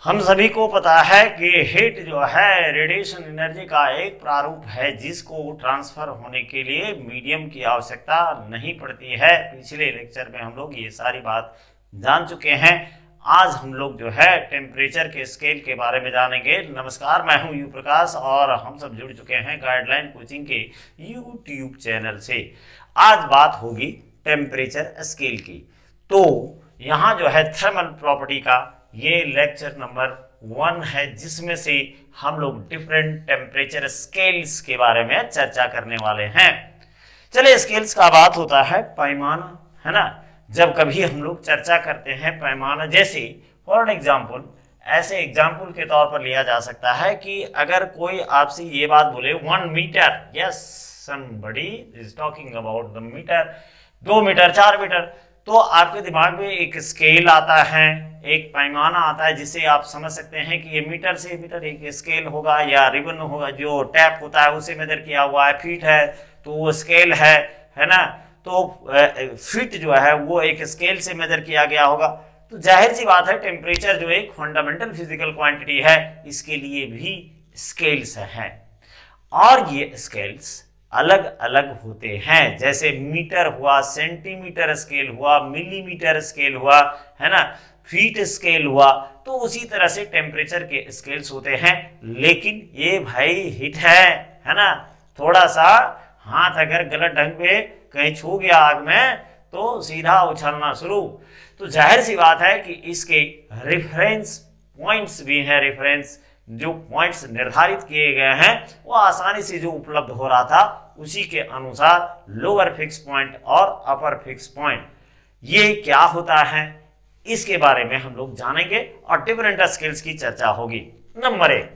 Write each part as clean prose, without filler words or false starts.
हम सभी को पता है कि हीट जो है रेडिएशन एनर्जी का एक प्रारूप है जिसको ट्रांसफर होने के लिए मीडियम की आवश्यकता नहीं पड़ती है। पिछले लेक्चर में हम लोग ये सारी बात जान चुके हैं। आज हम लोग जो है टेम्परेचर के स्केल के बारे में जानेंगे। नमस्कार, मैं हूं यू प्रकाश और हम सब जुड़ चुके हैं गाइडलाइन कोचिंग के यूट्यूब चैनल से। आज बात होगी टेम्परेचर स्केल की। तो यहाँ जो है थर्मल प्रॉपर्टी का ये लेक्चर नंबर 1 है जिसमें से हम लोग डिफरेंट टेम्परेचर स्केल्स के बारे में चर्चा करने वाले हैं। चलिए, स्केल्स का बात होता है पैमाना, है ना। जब कभी हम लोग चर्चा करते हैं पैमाना, जैसे फॉर एग्जाम्पल ऐसे एग्जाम्पल के तौर पर लिया जा सकता है कि अगर कोई आपसे ये बात बोले 1 metre, yes somebody is talking about the metre, 2 metre, 4 metre, तो आपके दिमाग में एक स्केल आता है, एक पैमाना आता है जिससे आप समझ सकते हैं कि ये मीटर से मीटर एक स्केल होगा या रिबन होगा, जो टैप होता है उसे मेजर किया हुआ है। फीट है तो वो स्केल है ना। तो फीट जो है वो एक स्केल से मेजर किया गया होगा। तो जाहिर सी बात है टेम्परेचर जो एक फंडामेंटल फिजिकल क्वांटिटी है, इसके लिए भी स्केल्स हैं और ये स्केल्स अलग अलग होते हैं। जैसे मीटर हुआ, सेंटीमीटर स्केल हुआ, मिलीमीटर स्केल हुआ, है ना, फीट स्केल हुआ। तो उसी तरह से टेम्परेचर के स्केल्स होते हैं। लेकिन ये भाई हीट है ना। थोड़ा सा हाथ अगर गलत ढंग पे कहीं छू गया आग में तो सीधा उछलना शुरू। तो जाहिर सी बात है कि इसके रेफरेंस पॉइंट्स भी हैं। रेफरेंस जो पॉइंट्स निर्धारित किए गए हैं वो आसानी से जो उपलब्ध हो रहा था उसी के अनुसार लोअर फिक्स पॉइंट और अपर फिक्स पॉइंट ये क्या होता है इसके बारे में हम लोग जानेंगे और डिफरेंट स्केल्स की चर्चा होगी। Number 1,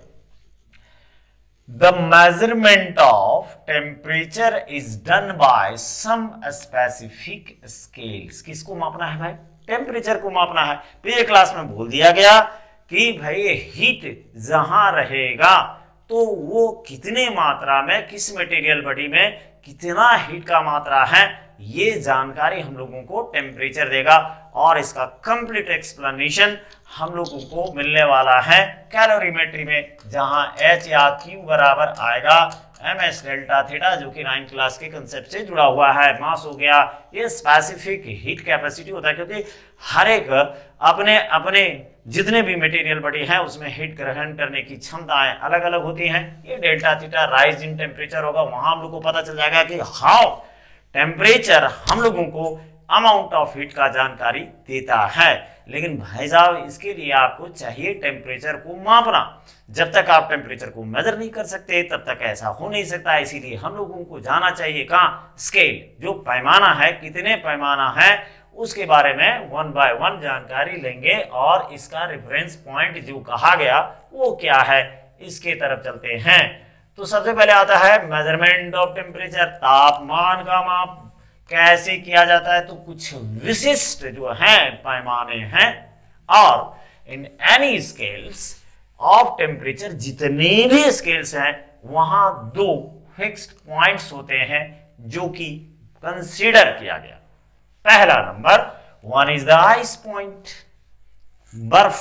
the measurement of temperature is done by some specific scales. किसको मापना है भाई? टेम्परेचर को मापना है। पिछले क्लास में बोल दिया गया कि भाई हीट जहां रहेगा तो वो कितने मात्रा में, किस मटेरियल बॉडी में कितना हीट का मात्रा है, ये जानकारी हम लोगों को टेम्परेचर देगा। और इसका कंप्लीट एक्सप्लेनेशन हम लोगों को मिलने वाला है कैलोरीमेट्री में, जहां H या Q बराबर आएगा ms डेल्टा थीटा, जो कि 9th क्लास के कंसेप्ट से जुड़ा हुआ है। मास हो गया, ये स्पेसिफिक हीट कैपेसिटी होता है, क्योंकि हर एक अपने अपने जितने भी मटेरियल बॉडी है उसमें हीट ग्रहण करने की क्षमताएं अलग अलग होती हैं। ये delta theta rise in temperature होगा, वहां हम लोग को पता चल जाएगा कि हाउ टेम्परेचर हम लोगों को अमाउंट ऑफ हीट का जानकारी देता है। लेकिन भाई साहब, इसके लिए आपको चाहिए टेम्परेचर को मापना। जब तक आप टेम्परेचर को मेजर नहीं कर सकते तब तक ऐसा हो नहीं सकता। इसीलिए हम लोगों को जाना चाहिए कहाँ? स्केल, जो पैमाना है, कितने पैमाना है उसके बारे में 1 बाय 1 जानकारी लेंगे और इसका रेफरेंस पॉइंट जो कहा गया वो क्या है, इसके तरफ चलते हैं। तो सबसे पहले आता है मेजरमेंट ऑफ टेम्परेचर, तापमान का माप कैसे किया जाता है। तो कुछ विशिष्ट जो हैं पैमाने हैं और in any scales of temperature, जितने भी स्केल्स हैं वहां 2 फिक्स्ड पॉइंट्स होते हैं जो कि कंसीडर किया गया। पहला number 1 is the ice point, बर्फ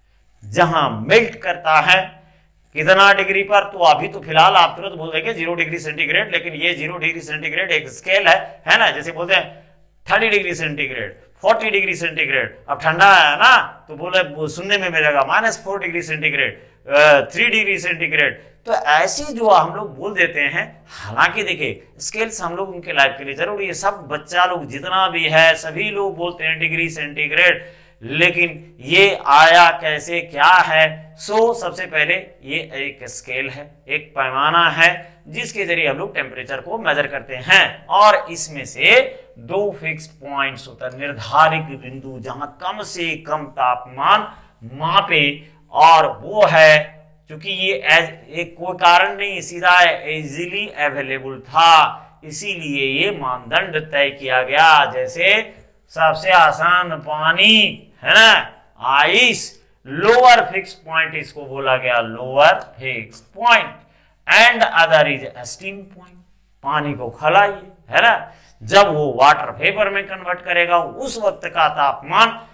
जहां मेल्ट करता है कितना डिग्री पर। तो अभी तो फिलहाल आप तुरंत बोल देंगे 0 डिग्री सेंटीग्रेड, लेकिन ये 0 डिग्री सेंटीग्रेड एक स्केल है ना। जैसे बोलते हैं 30 डिग्री सेंटीग्रेड, 40 डिग्री सेंटीग्रेड। अब ठंडा है ना तो बोले सुनने में मिलेगा -4 डिग्री सेंटीग्रेड, 3 डिग्री सेंटीग्रेड। तो ऐसी जो हम लोग बोल देते हैं। हालांकि देखिए, स्केल्स हम लोग उनके लाइफ के लिए जरूरी है। सब बच्चा लोग जितना भी है सभी लोग बोलते हैं डिग्री सेंटीग्रेड, लेकिन ये आया कैसे, क्या है? सबसे पहले ये एक स्केल है, एक पैमाना है जिसके जरिए हम लोग टेम्परेचर को मेजर करते हैं। और इसमें से 2 फिक्स पॉइंट्स होता है, निर्धारित बिंदु जहां कम से कम तापमान मापे। और वो है, क्योंकि ये एक कोई कारण नहीं, सीधा इजीली अवेलेबल था, इसीलिए ये मानदंड तय किया गया। जैसे सबसे आसान पानी, है ना, आइस। लोअर फिक्स पॉइंट इसको बोला गया lower fix point. And other is steam point, पानी को खलाइए, है ना। जब वो वाटर वेपर में कन्वर्ट करेगा उस वक्त का तापमान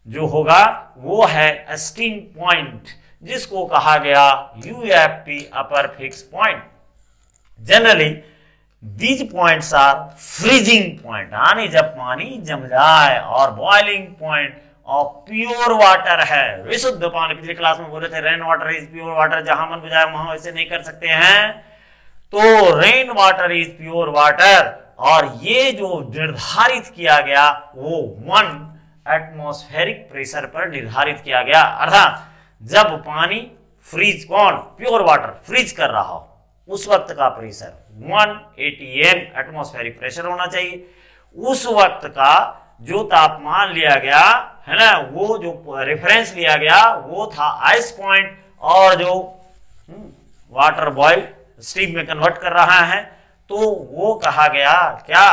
जो होगा वो है स्टीम पॉइंट, जिसको कहा गया UFP upper fix point. Generally these points are freezing point, यानी जब पानी जम जाए, और boiling point of pure water है, विशुद्ध पानी। पिछले क्लास में बोले थे rain water is pure water, जहां मन बुझाए वहां वैसे नहीं कर सकते हैं, तो rain water is pure water. और ये जो निर्धारित किया गया वो 1 एटमॉस्फेरिक प्रेशर पर निर्धारित किया गया, अर्थात जब पानी फ्रीज, कौन, प्योर वाटर फ्रीज कर रहा हो, उस वक्त का प्रेशर 1 atm एटमॉस्फेरिक प्रेशर होना चाहिए। उस वक्त का जो तापमान लिया गया है ना, वो जो रेफरेंस लिया गया वो था आइस पॉइंट, और जो वाटर बॉयल स्टीम में कन्वर्ट कर रहा है तो वो कहा गया क्या,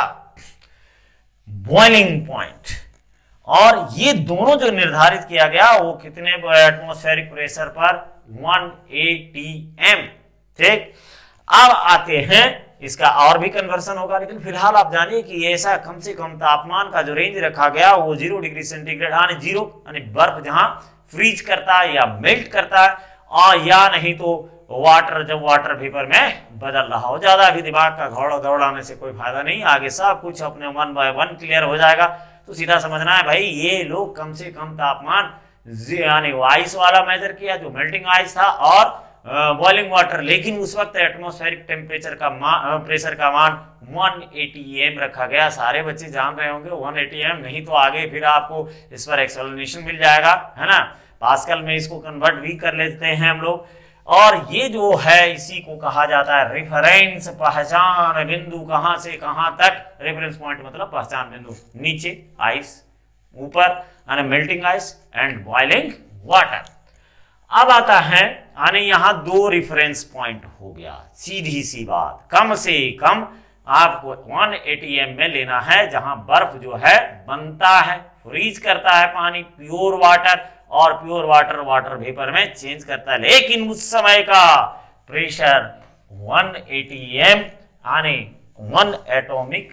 बॉइलिंग पॉइंट। और ये दोनों जो निर्धारित किया गया वो कितने एटमॉस्फेरिक प्रेशर पर, 1 atm। ठीक, अब आते हैं, इसका और भी कन्वर्सन होगा, लेकिन फिलहाल आप जानिए कि ऐसा कम से कम तापमान का जो रेंज रखा गया वो 0 डिग्री सेंटीग्रेड, यानी 0 यानी बर्फ जहां फ्रीज करता है या मेल्ट करता है, और या नहीं तो वाटर जब वाटर वेपर में बदल रहा हो। ज्यादा भी दिमाग का दौड़ाने से कोई फायदा नहीं, आगे सब कुछ अपने 1 by 1 क्लियर हो जाएगा। तो सीधा समझना है भाई, ये लोग कम से कम तापमान यानी आइस वाला मेजर किया, जो मेल्टिंग आइस था, और बॉइलिंग वाटर, लेकिन उस वक्त एटमॉस्फेरिक टेम्परेचर का प्रेशर का मान 1 atm रखा गया। सारे बच्चे जान रहे होंगे 1 atm, नहीं तो आगे फिर आपको इस पर एक्सप्लेनेशन मिल जाएगा, है ना। पास्कल में इसको कन्वर्ट भी कर लेते हैं हम लोग। और ये जो है इसी को कहा जाता है रेफरेंस, पहचान बिंदु, कहां से कहां तक। रेफरेंस पॉइंट मतलब पहचान बिंदु, नीचे आइस, ऊपर यानी melting ice and boiling water. अब आता है यानी यहां 2 रेफरेंस पॉइंट हो गया, सीधी सी बात, कम से कम आपको 1 atm में लेना है, जहां बर्फ जो है बनता है, फ्रीज करता है पानी, प्योर वाटर, और प्योर वाटर वाटर वेपर में चेंज करता है, लेकिन उस समय का प्रेशर 1 atm यानी 1 एटॉमिक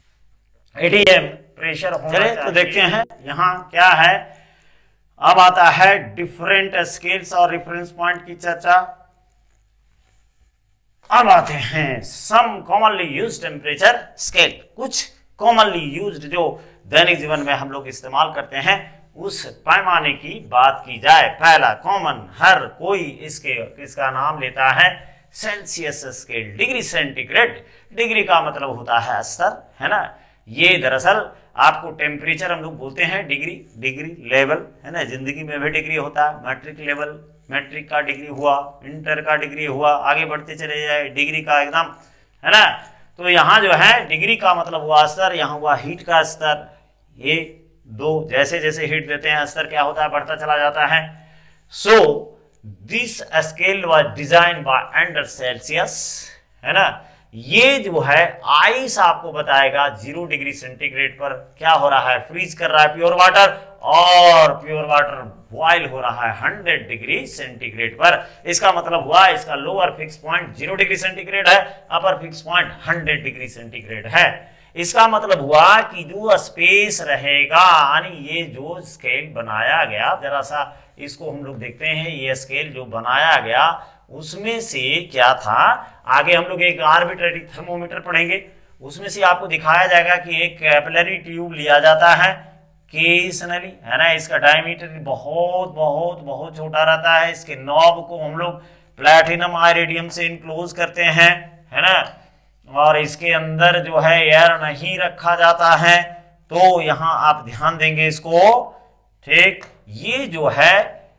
atm प्रेशर होना चाहिए। तो देखते हैं यहाँ क्या है। अब आता है डिफरेंट स्केल्स और रेफरेंस पॉइंट की चर्चा। अब आते हैं some commonly used temperature scale, कुछ कॉमनली यूज्ड जो दैनिक जीवन में हम लोग इस्तेमाल करते हैं, उस पैमाने की बात की जाए। पहला कॉमन, हर कोई इसका नाम लेता है Celsius scale, degree centigrade. Degree का मतलब होता है स्तर, है ना। ये दरअसल आपको टेम्परेचर हम लोग बोलते हैं डिग्री लेवल, है ना। जिंदगी में भी डिग्री होता है, मैट्रिक लेवल, मैट्रिक का डिग्री हुआ, इंटर का डिग्री हुआ, आगे बढ़ते चले जाए डिग्री का एकदम, है ना। तो यहाँ जो है डिग्री का मतलब हुआ स्तर, यहाँ हुआ हीट का स्तर। ये 2 जैसे जैसे हीट देते हैं स्तर क्या होता है, बढ़ता चला जाता है। So this scale was design by Anders Celsius, है ना। ये जो है आइस आपको बताएगा 0 डिग्री सेंटीग्रेड पर क्या हो रहा है, फ्रीज कर रहा है प्योर वाटर, और प्योर वाटर बॉयल हो रहा है 100 डिग्री सेंटीग्रेड पर। इसका मतलब हुआ इसका lower fix point 0 degree centigrade है, upper fix point 100 degree centigrade है। इसका मतलब हुआ कि जो स्पेस रहेगा, यानी ये जो स्केल बनाया गया, जरा सा इसको हम लोग देखते हैं, ये स्केल जो बनाया गया उसमें से क्या था, आगे हम लोग एक आर्बिट्रेरी थर्मोमीटर पढ़ेंगे, उसमें से आपको दिखाया जाएगा कि एक कैपिलरी ट्यूब लिया जाता है केसनली, है ना। इसका डायमीटर बहुत बहुत बहुत छोटा रहता है। इसके नॉब को हम लोग प्लैटिनम आयरेडियम से इनक्लोज करते हैं, है ना। और इसके अंदर जो है एयर नहीं रखा जाता है, तो यहां आप ध्यान देंगे इसको, ठीक। ये जो है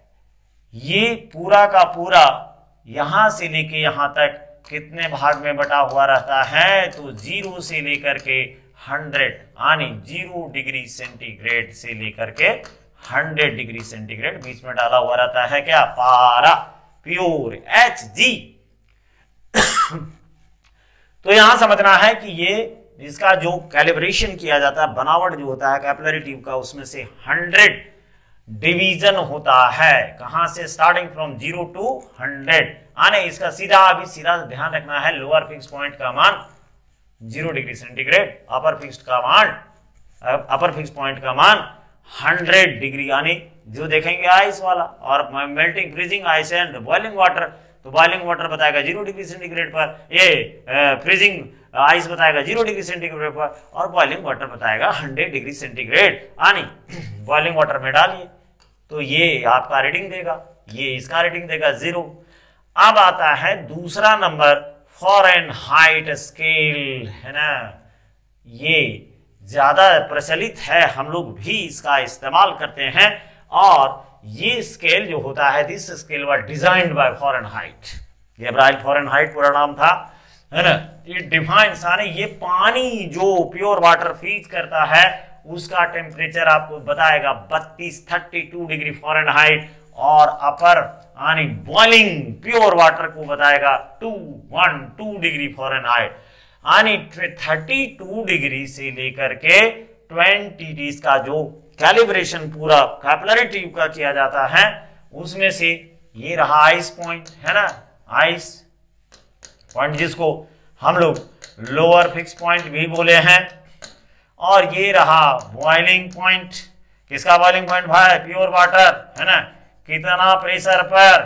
ये पूरा का पूरा यहां से लेके यहां तक कितने भाग में बटा हुआ रहता है, तो 0 से लेकर के 100 यानी 0 डिग्री सेंटीग्रेड से लेकर के 100 डिग्री सेंटीग्रेड बीच में डाला हुआ रहता है क्या, पारा, प्योर Hg। तो यहां समझना है कि ये इसका जो कैलिब्रेशन किया जाता है, बनावट जो होता है कैपिलरी ट्यूब का, उसमें से 100 डिवीजन होता है। कहां से, स्टार्टिंग फ्रॉम 0 to 100। आने इसका सीधा ध्यान रखना है, लोअर फिक्स पॉइंट का मान 0 degree centigrade, upper fix point का मान 100 डिग्री, यानी जो देखेंगे आइस वाला, और melting freezing ice and boiling water, तो बॉइलिंग वाटर बताएगा 0 डिग्री सेंटीग्रेड पर, ये फ्रीजिंग आइस बताएगा 0 डिग्री सेंटीग्रेड पर, और बॉइलिंग वाटर बताएगा 100 डिग्री सेंटीग्रेड। यानी बॉइलिंग वाटर में डालिए तो ये आपका रीडिंग देगा, ये इसका रीडिंग देगा 0। अब आता है दूसरा नंबर फ़ारेनहाइट स्केल, है ना, ये ज्यादा प्रचलित है, हम लोग भी इसका इस्तेमाल करते हैं। और ये स्केल जो होता है, this scale was designed by Fahrenheit, Gabriel Fahrenheit पूरा नाम था, है ना। ये डिफाइंस, यानी ये पानी जो प्योर वाटर फ्रीज करता है उसका टेम्परेचर आपको बताएगा 32 डिग्री फ़ारेनहाइट, और अपर यानी बॉइलिंग प्योर वाटर को बताएगा 212 डिग्री फ़ारेनहाइट। यानी 32 डिग्री से लेकर के 20 का जो कैलिब्रेशन पूरा कैपिलरी ट्यूब का किया जाता है, उसमें से ये रहा आइस पॉइंट, है ना, आइस पॉइंट जिसको हम लोग लोअर फिक्स पॉइंट भी बोले हैं, और ये रहा बॉइलिंग पॉइंट। किसका बॉइलिंग पॉइंट भाई? प्योर वाटर, है ना। कितना प्रेशर पर?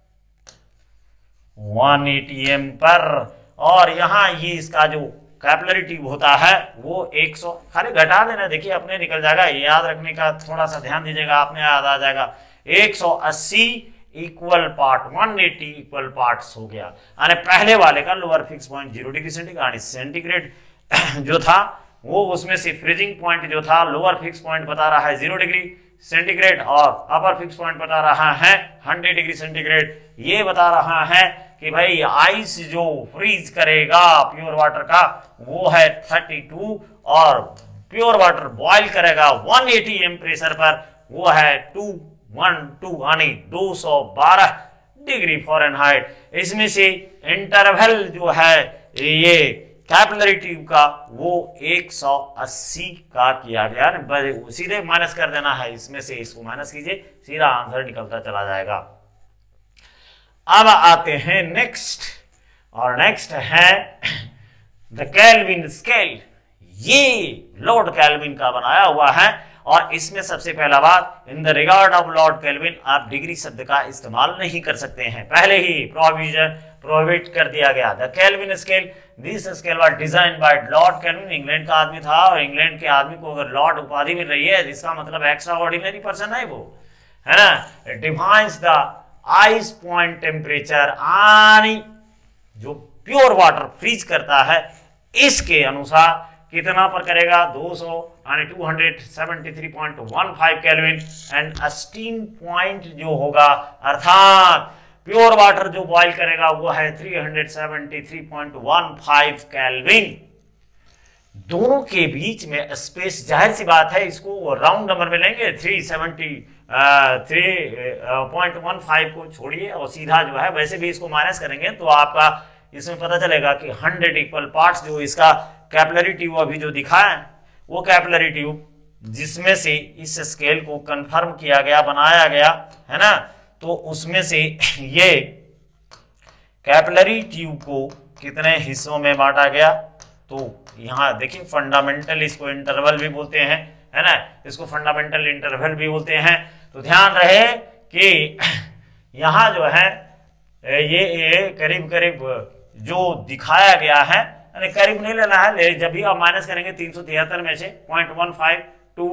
1 atm पर। और यहाँ ये इसका जो कैपिलरी ट्यूब होता है वो 100, खाली घटा देना, देखिए अपने निकल जाएगा, याद रखने का थोड़ा सा ध्यान दीजिएगा, आपने याद आ जाएगा। 180 इक्वल पार्ट 180 इक्वल पार्ट्स हो गया। यानी पहले वाले का lower fix point 0 degree centigrade जो था वो, उसमें से फ्रीजिंग पॉइंट जो था लोअर फिक्स पॉइंट बता रहा है 0 डिग्री सेंटीग्रेड, और अपर फिक्स पॉइंट बता रहा है 100 डिग्री सेंटीग्रेड। ये बता रहा है कि भाई आइस जो फ्रीज करेगा प्योर वाटर का वो है 32, और प्योर वाटर बॉयल करेगा 1 atm प्रेशर पर, वो है 212 यानी 212 डिग्री फ़ारेनहाइट। इसमें से इंटरवल जो है ये कैपिलरी ट्यूब का वो 180 का किया गया, सीधे माइनस कर देना है, इसमें से इसको माइनस कीजिए, सीधा आंसर निकलता चला जाएगा। अब आते हैं नेक्स्ट, और नेक्स्ट है द केल्विन स्केल। ये लॉर्ड केल्विन का बनाया हुआ है, और इसमें सबसे पहला बात, in the regard of Lord Kelvin आप डिग्री शब्द का इस्तेमाल नहीं कर सकते हैं, पहले ही प्रोहिबिट कर दिया गया। The Kelvin scale, this scale was designed by Lord Kelvin. England का आदमी था, और इंग्लैंड के आदमी को अगर लॉर्ड उपाधि मिल रही है, इसका मतलब एक्स्ट्रा ऑर्डिनरी पर्सन है वो, है ना। Defines the ice point temperature, यानी जो प्योर वाटर फ्रीज करता है इसके अनुसार कितना पर करेगा? 200 यानी 273.15 केल्विन, एंड स्टीम पॉइंट जो होगा, अर्थात प्योर वाटर जो बॉयल करेगा वो है 373.15 केल्विन। दोनों के बीच में स्पेस, जाहिर सी बात है इसको राउंड नंबर में लेंगे, 373.15 को छोड़िए और सीधा जो है वैसे भी इसको माइनस करेंगे तो आपका इसमें पता चलेगा कि 100 इक्वल पार्ट्स जो इसका कैपिलरी ट्यूब अभी जो दिखा है वो कैपिलरी ट्यूब, जिसमें से इस स्केल को कंफर्म किया गया, बनाया गया, है ना, तो उसमें से ये कैपिलरी ट्यूब को कितने हिस्सों में बांटा गया? तो यहाँ देखिए फंडामेंटल, इसको इंटरवल भी बोलते हैं, है ना, इसको फंडामेंटल इंटरवल भी बोलते हैं। तो ध्यान रहे कि यहाँ जो है ये करीब करीब जो दिखाया गया है, करीब नहीं लेना है, जब भी आप माइनस करेंगे 373 में से 0.15 टू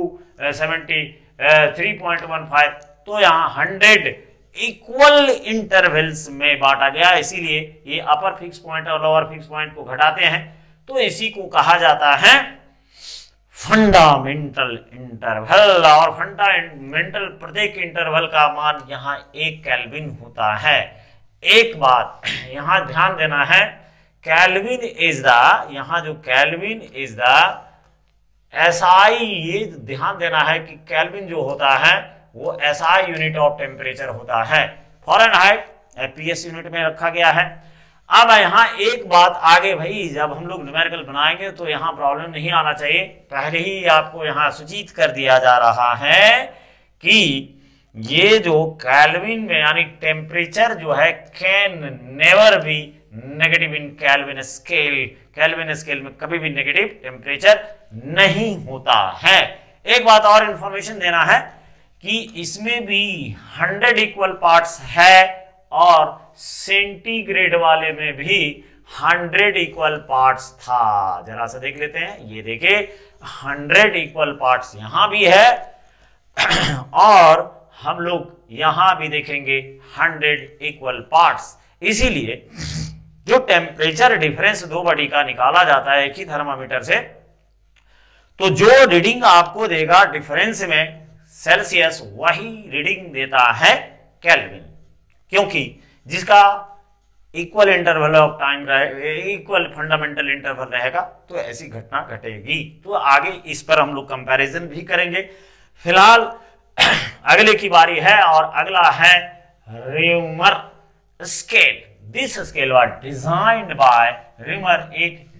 73.15, तो यहाँ 100 इक्वल इंटरवल्स में बांटा गया, इसीलिए ये अपर फिक्स पॉइंट और लोअर फिक्स पॉइंट को घटाते हैं तो इसी को कहा जाता है फंडामेंटल इंटरवल। और फंडामेंटल प्रत्येक इंटरवल का मान यहाँ 1 केल्विन होता है। एक बात यहाँ ध्यान देना है, केल्विन इज द, यहाँ जो केल्विन इज द SI, ये ध्यान देना है कि केल्विन जो होता है वो SI यूनिट ऑफ टेम्परेचर होता है, फ़ारेनहाइट FPS यूनिट में रखा गया है। अब यहाँ एक बात आगे भाई, जब हम लोग न्यूमेरिकल बनाएंगे तो यहाँ प्रॉब्लम नहीं आना चाहिए, पहले ही आपको यहाँ सूचित कर दिया जा रहा है कि ये जो केल्विन में यानी टेम्परेचर जो है can never be negative in Kelvin scale. Kelvin scale में कभी भी नेगेटिव टेम्परेचर नहीं होता है। एक बात और इंफॉर्मेशन देना है कि इसमें भी 100 इक्वल पार्ट्स है और सेंटीग्रेड वाले में भी 100 इक्वल पार्ट्स था। जरा सा देख लेते हैं, ये देखिए 100 इक्वल पार्ट्स यहां भी है और हम लोग यहां भी देखेंगे 100 इक्वल पार्ट्स। इसीलिए जो टेम्परेचर डिफरेंस दो बॉडी का निकाला जाता है एक ही थर्मामीटर से, तो जो रीडिंग आपको देगा डिफरेंस में सेल्सियस, वही रीडिंग देता है केल्विन, क्योंकि जिसका इक्वल इंटरवल ऑफ टाइम रहे, इक्वल फंडामेंटल इंटरवल रहेगा, तो ऐसी घटना घटेगी। तो आगे इस पर हम लोग कंपैरिजन भी करेंगे। फिलहाल अगले की बारी है और अगला है Romer scale. This scale was designed by Romer.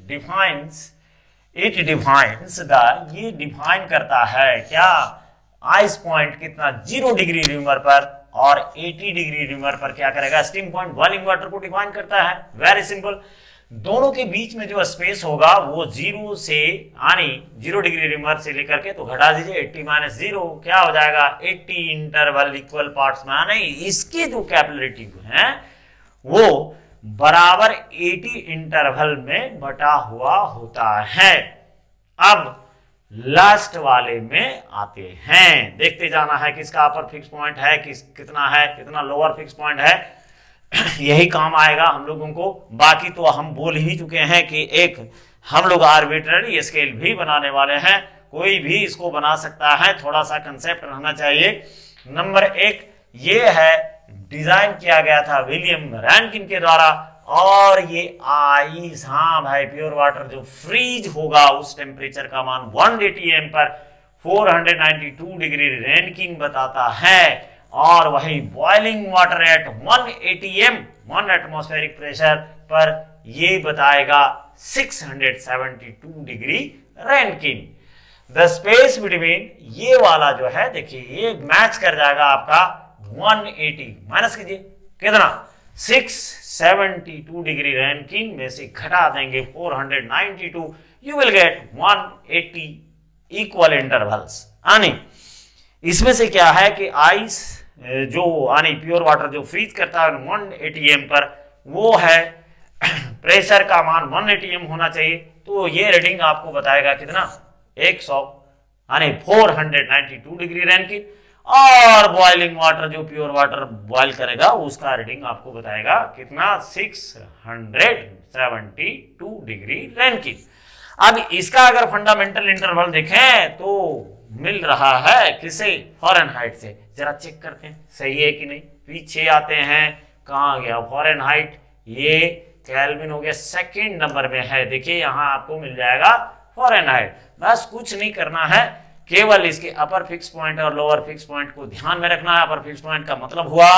It defines the, ये डिफाइन करता है क्या, आइस पॉइंट कितना 0 डिग्री रिमर पर और 80 डिग्री रिमर पर क्या करेगा, स्टीम पॉइंट बॉइलिंग वाटर को डिफाइन करता है। वेरी सिंपल, दोनों के बीच में जो स्पेस होगा वो 0 से यानी 0 डिग्री रिमर से लेकर के तो घटा दीजिए 80 - 0 क्या हो जाएगा 80 इंटरवल इक्वल पार्ट्स में। नहीं, इसके जो कैपिलरिटी है वो बराबर 80 इंटरवल में बटा हुआ होता है। अब लास्ट वाले में आते हैं, देखते जाना है किसका अपर फिक्स पॉइंट है, कितना है, कितना लोअर फिक्स पॉइंट है, यही काम आएगा हम लोगों को। बाकी तो हम बोल ही चुके हैं कि एक हम लोग आर्बिट्ररी स्केल भी बनाने वाले हैं, कोई भी इसको बना सकता है, थोड़ा सा कंसेप्ट रहना चाहिए। नंबर 1 ये है, डिजाइन किया गया था विलियम रैनकिन के द्वारा, और ये आइस, हाँ भाई, प्योर वाटर जो फ्रीज होगा उस टेम्परेचर का मान 1 atm पर 492 डिग्री रैनकिन बताता है, और वही boiling water at 1 atm 1 atmospheric pressure पर ये बताएगा 672 degree Rankine. The space between, ये वाला जो है देखिए ये मैच कर जाएगा आपका 180, माइनस कीजिए कितना 672 डिग्री रैनकिन में से घटा देंगे 492, you will get 180 equal intervals. यानी इसमें से क्या है कि आइस जो यानी प्योर वाटर जो फ्रीज करता है 1 atm पर, वो है प्रेशर का मान 1 atm होना चाहिए, तो ये रीडिंग आपको बताएगा कितना 100 यानी 492 डिग्री रैनकिन। और बॉइलिंग वाटर जो प्योर वाटर बॉइल करेगा उसका रीडिंग आपको बताएगा कितना 672 डिग्री रैनकिन। अब इसका अगर फंडामेंटल इंटरवल देखें तो मिल रहा है किसे, फ़ारेनहाइट से। जरा चेक करते हैं सही है कि नहीं। पीछे आते हैं, कहाँ गया फ़ारेनहाइट, ये केल्विन हो गया, सेकंड नंबर में है। देखिए यहाँ आपको मिल जाएगा फ़ारेनहाइट। बस कुछ नहीं करना है, केवल इसके अपर फिक्स पॉइंट और लोअर फिक्स पॉइंट को ध्यान में रखना है। अपर फिक्स पॉइंट का मतलब हुआ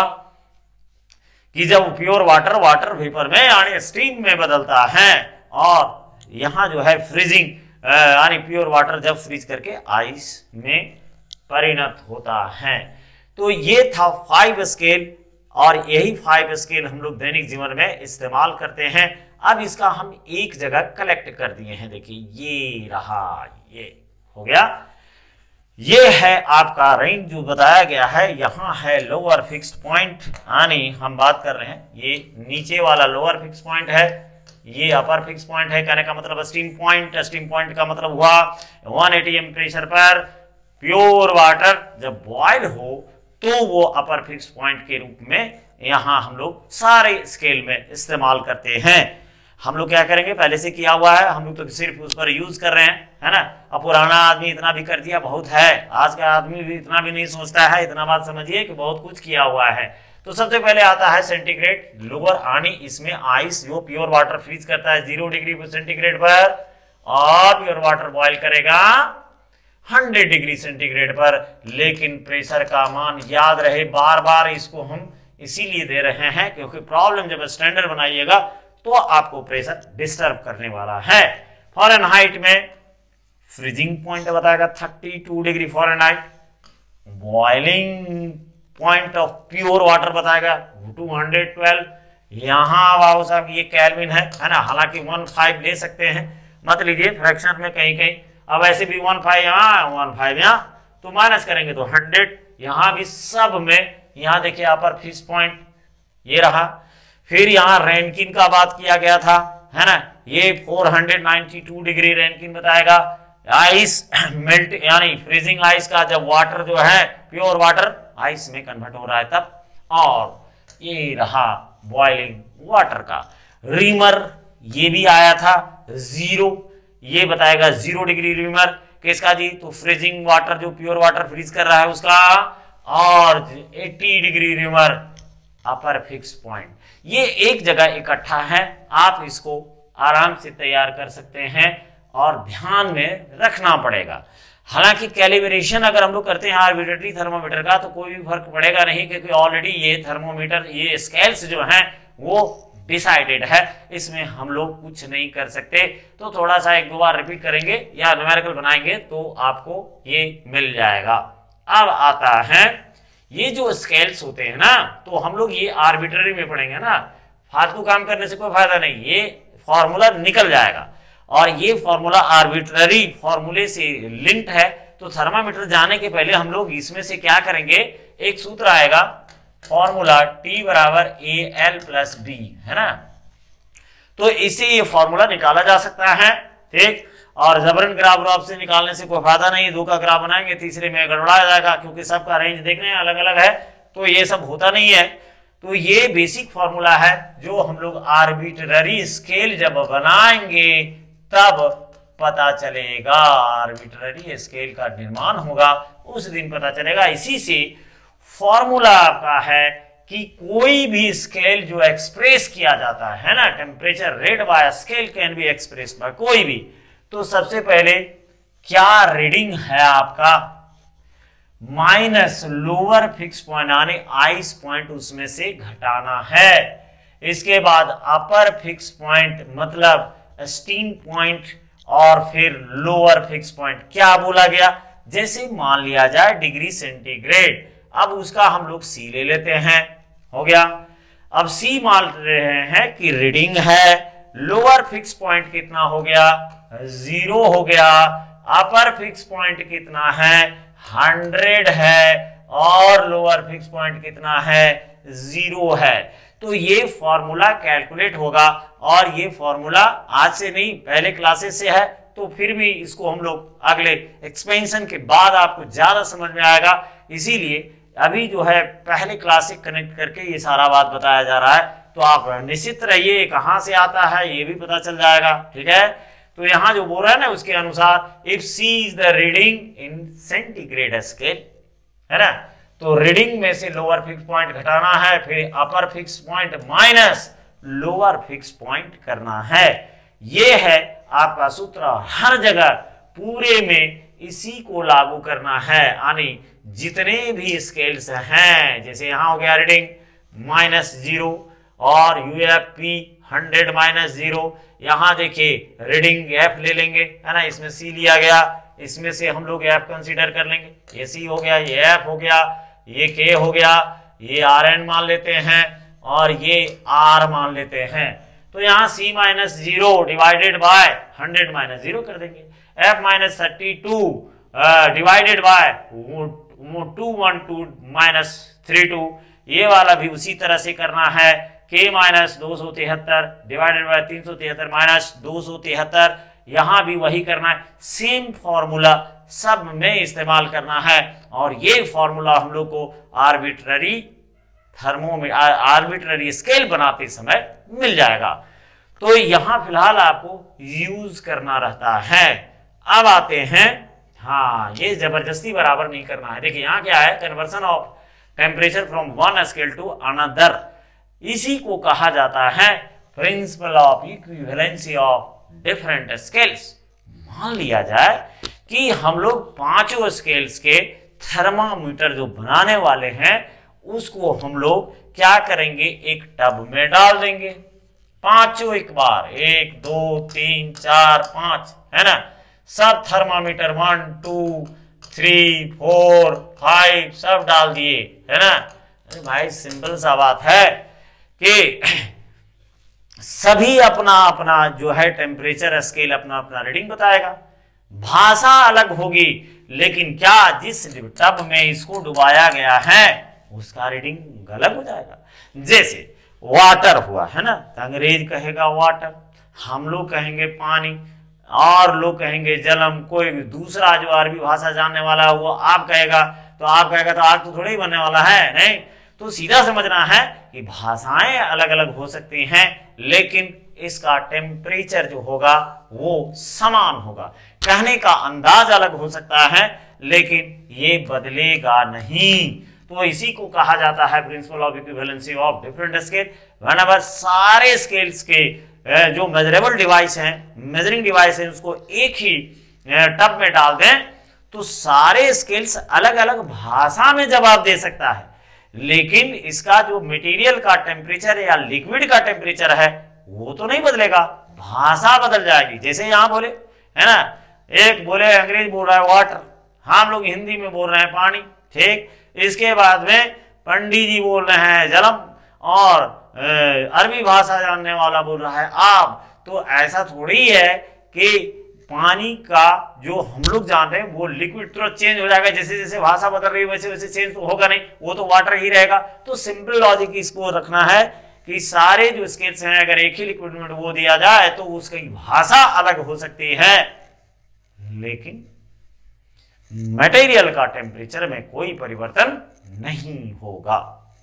कि जब प्योर वाटर वाटर वेपर में यानी स्टीम में बदलता है, और यहां जो है फ्रीजिंग यानी प्योर वाटर जब फ्रीज करके आइस में परिणत होता है। तो ये था 5 स्केल, और यही 5 स्केल हम लोग दैनिक जीवन में इस्तेमाल करते हैं। अब इसका हम एक जगह कलेक्ट कर दिए हैं, देखिए ये रहा, ये हो गया। ये है आपका रेंज जो बताया गया है। यहाँ है लोअर फिक्स्ड पॉइंट, यानी हम बात कर रहे हैं ये नीचे वाला लोअर फिक्स पॉइंट है, ये अपर फिक्स पॉइंट है। कहने का मतलब स्टीम पॉइंट, स्टीम पॉइंट का मतलब हुआ 1 atm प्रेशर पर प्योर वाटर जब बॉयल हो तो वो अपर फिक्स पॉइंट के रूप में यहाँ हम लोग सारे स्केल में इस्तेमाल करते हैं। हम लोग क्या करेंगे, पहले से किया हुआ है, हम लोग तो सिर्फ उस पर यूज कर रहे हैं, है ना। अब पुराना आदमी इतना भी कर दिया बहुत है, आज का आदमी भी इतना भी नहीं सोचता है। इतना बात समझिए कि बहुत कुछ किया हुआ है। तो सबसे पहले आता है सेंटीग्रेड लोअर, यानी इसमें आइस जो प्योर वाटर फ्रीज करता है 0 डिग्री सेंटीग्रेड पर, और प्योर वाटर बॉयल करेगा 100 डिग्री सेंटीग्रेड पर। लेकिन प्रेशर का मान याद रहे, बार बार इसको हम इसीलिए दे रहे हैं क्योंकि प्रॉब्लम जब स्टैंडर्ड बनाइएगा तो आपको प्रेशर डिस्टर्ब करने वाला है। फ़ारेनहाइट में फ्रीजिंग पॉइंट बताएगा 32 degree Fahrenheit, boiling point of pure water बताएगा 212। यहाँ वाओ साहब ये केल्विन है ना, हालांकि 15 ले सकते हैं, मत लीजिए फ्रैक्शन में कहीं कहीं अब ऐसे भी 15 यहाँ 15 यहाँ, तो माइनस करेंगे तो 100, यहाँ भी सब में, यहाँ देखिए अपर फिक्स पॉइंट ये रहा। फिर यहाँ रैंकिन का बात किया गया था, है ना, ये 492 डिग्री रैंकिन बताएगा। आइस मेल्ट यानी फ्रीजिंग आइस का जब वाटर जो है प्योर वाटर आइस में कन्वर्ट हो रहा है तब। और ये रहा बॉइलिंग वाटर का रीमर, ये भी आया था 0, ये बताएगा 0 डिग्री रीमर किसका जी, तो फ्रीजिंग वाटर जो प्योर वाटर फ्रीज कर रहा है उसका। और 80 degree Reaumur upper fix point, ये एक जगह इकट्ठा है, आप इसको आराम से तैयार कर सकते हैं और ध्यान में रखना पड़ेगा। हालांकि कैलिब्रेशन अगर हम लोग करते हैं आर्बिट्ररी थर्मोमीटर का तो कोई भी फर्क पड़ेगा नहीं, क्योंकि ऑलरेडी ये थर्मोमीटर ये स्केल्स जो हैं वो डिसाइडेड है, इसमें हम लोग कुछ नहीं कर सकते। तो थोड़ा सा एक दो बार रिपीट करेंगे या न्यूमेरिकल बनाएंगे तो आपको ये मिल जाएगा। अब आता है ये जो स्केल्स होते हैं ना, तो हम लोग ये आर्बिट्ररी में पढ़ेंगे ना, फालतू काम करने से कोई फायदा नहीं, ये फॉर्मूला निकल जाएगा। और ये फॉर्मूला आर्बिट्ररी फॉर्मूले से लिंक्ड है, तो थर्मामीटर जाने के पहले हम लोग इसमें से क्या करेंगे, एक सूत्र आएगा फॉर्मूला T बराबर AL प्लस B, है ना, तो इससे ये फॉर्मूला निकाला जा सकता है, ठीक। और जबरन ग्राफ से निकालने से कोई फायदा नहीं, 2 का ग्राफ बनाएंगे तीसरे में गड़बड़ा जाएगा, क्योंकि सबका रेंज देखने अलग अलग है, तो ये सब होता नहीं है। तो ये बेसिक फॉर्मूला है जो हम लोग आर्बिट्ररी स्केल जब बनाएंगे तब पता चलेगा, आर्बिट्ररी स्केल का निर्माण होगा उस दिन पता चलेगा। इसी से फॉर्मूला आपका है कि कोई भी स्केल जो एक्सप्रेस किया जाता है ना, temperature rate by scale can be express by कोई भी, तो सबसे पहले क्या रीडिंग है आपका, माइनस लोअर फिक्स पॉइंट यानी आइस पॉइंट उसमें से घटाना है। इसके बाद अपर फिक्स पॉइंट मतलब स्टीम पॉइंट, और फिर लोअर फिक्स पॉइंट क्या बोला गया, जैसे मान लिया जाए डिग्री सेंटीग्रेड, अब उसका हम लोग सी ले लेते हैं, हो गया। अब सी मान रहे हैं कि रीडिंग है, लोअर फिक्स पॉइंट कितना हो गया, 0 हो गया, अपर फिक्स पॉइंट कितना है 100 है, और लोअर फिक्स पॉइंट कितना है 0 है। तो ये फॉर्मूला कैलकुलेट होगा, और ये फॉर्मूला आज से नहीं पहले क्लासेस से है, तो फिर भी इसको हम लोग अगले एक्सपेंशन के बाद आपको ज्यादा समझ में आएगा। इसीलिए अभी जो है पहले क्लास से कनेक्ट करके ये सारा बात बताया जा रहा है, तो आप निश्चित रहिए कहां से आता है ये भी पता चल जाएगा, ठीक है। तो यहां जो बोल रहा है ना उसके अनुसार, if C is the reading in centigrade scale, है ना, तो रीडिंग में से लोअर फिक्स पॉइंट घटाना है, फिर upper fix point minus lower fix point करना है। ये है आपका सूत्र, हर जगह पूरे में इसी को लागू करना है, यानी जितने भी स्केल्स हैं, जैसे यहां हो गया रीडिंग -0 और UFP 100 -0, यहां देखिए रीडिंग F ले लेंगे, है ना, इसमें C लिया गया, इसमें से हम लोग F कंसीडर कर लेंगे, ये C हो गया, ये F हो गया, ये K हो गया, ये RN मान लेते हैं, और ये R मान लेते हैं। तो यहाँ C -0 डिवाइडेड बाय 100 -0 कर देंगे, F -32 डिवाइडेड बाय 212 -32, ये वाला भी उसी तरह से करना है, K -273 डिवाइडेड बाय 373 -273, यहां भी वही करना है, सेम फॉर्मूला सब में इस्तेमाल करना है। और ये फॉर्मूला हम लोग को आर्बिट्ररी आर्बिट्ररी स्केल बनाते समय मिल जाएगा, तो यहां फिलहाल आपको यूज करना रहता है। अब आते हैं, हाँ ये जबरदस्ती बराबर नहीं करना है। देखिए यहाँ क्या है, conversion of temperature from one scale to another, इसी को कहा जाता है principle of equivalency of different scales. मान लिया जाए कि हम लोग पांचों स्केल्स के थर्मामीटर जो बनाने वाले हैं उसको हम लोग क्या करेंगे, एक टब में डाल देंगे, पांचों एक बार, 1 2 3 4 5, है ना, सब थर्मामीटर 1 2 3 4 5 सब डाल दिए, है ना। अरे भाई सिंपल सा बात है कि सभी अपना अपना जो है टेम्परेचर स्केल अपना अपना रीडिंग बताएगा। भाषा अलग होगी, लेकिन क्या जिस टब में इसको डुबाया गया है उसका रीडिंग अलग हो जाएगा। जैसे वाटर हुआ है ना, तो अंग्रेज कहेगा वाटर, हम लोग कहेंगे पानी, और लोग कहेंगे जलम, कोई दूसरा जो अरबी भाषा जानने वाला है वो आप कहेगा, तो आग तो थोड़ा ही बनने वाला है, नहीं। तो सीधा समझना है कि भाषाएं अलग अलग हो सकती हैं, लेकिन इसका टेम्परेचर जो होगा वो समान होगा। कहने का अंदाज अलग हो सकता है, लेकिन ये बदलेगा नहीं। तो इसी को कहा जाता है principle of equivalency of different scale. Whenever सारे स्केल्स के जो मेजरेबल डिवाइस हैं, मेजरिंग डिवाइस है, उसको एक ही टब में डाल दें तो सारे स्केल्स अलग अलग भाषा में जवाब दे सकता है, लेकिन इसका जो मटेरियल का टेम्परेचर या लिक्विड का टेम्परेचर है वो तो नहीं बदलेगा, भाषा बदल जाएगी। जैसे यहां बोले है ना, एक बोले अंग्रेज बोल रहा है वाटर, हम लोग हिंदी में बोल रहे हैं पानी, ठीक। इसके बाद में पंडित जी बोल रहे हैं जलम, और अरबी भाषा जानने वाला बोल रहा है आब। तो ऐसा थोड़ी है कि पानी का जो हम लोग जान रहे हैं वो लिक्विड तुरंत चेंज हो जाएगा, जैसे जैसे भाषा बदल रही है वैसे वैसे चेंज तो होगा नहीं, वो तो वाटर ही रहेगा। तो सिंपल लॉजिक इसको रखना है कि सारे जो स्केल्स हैं अगर एक ही लिक्विड में वो दिया जाए तो उसकी भाषा अलग हो सकती है, लेकिन मटेरियल का टेम्परेचर में कोई परिवर्तन नहीं होगा।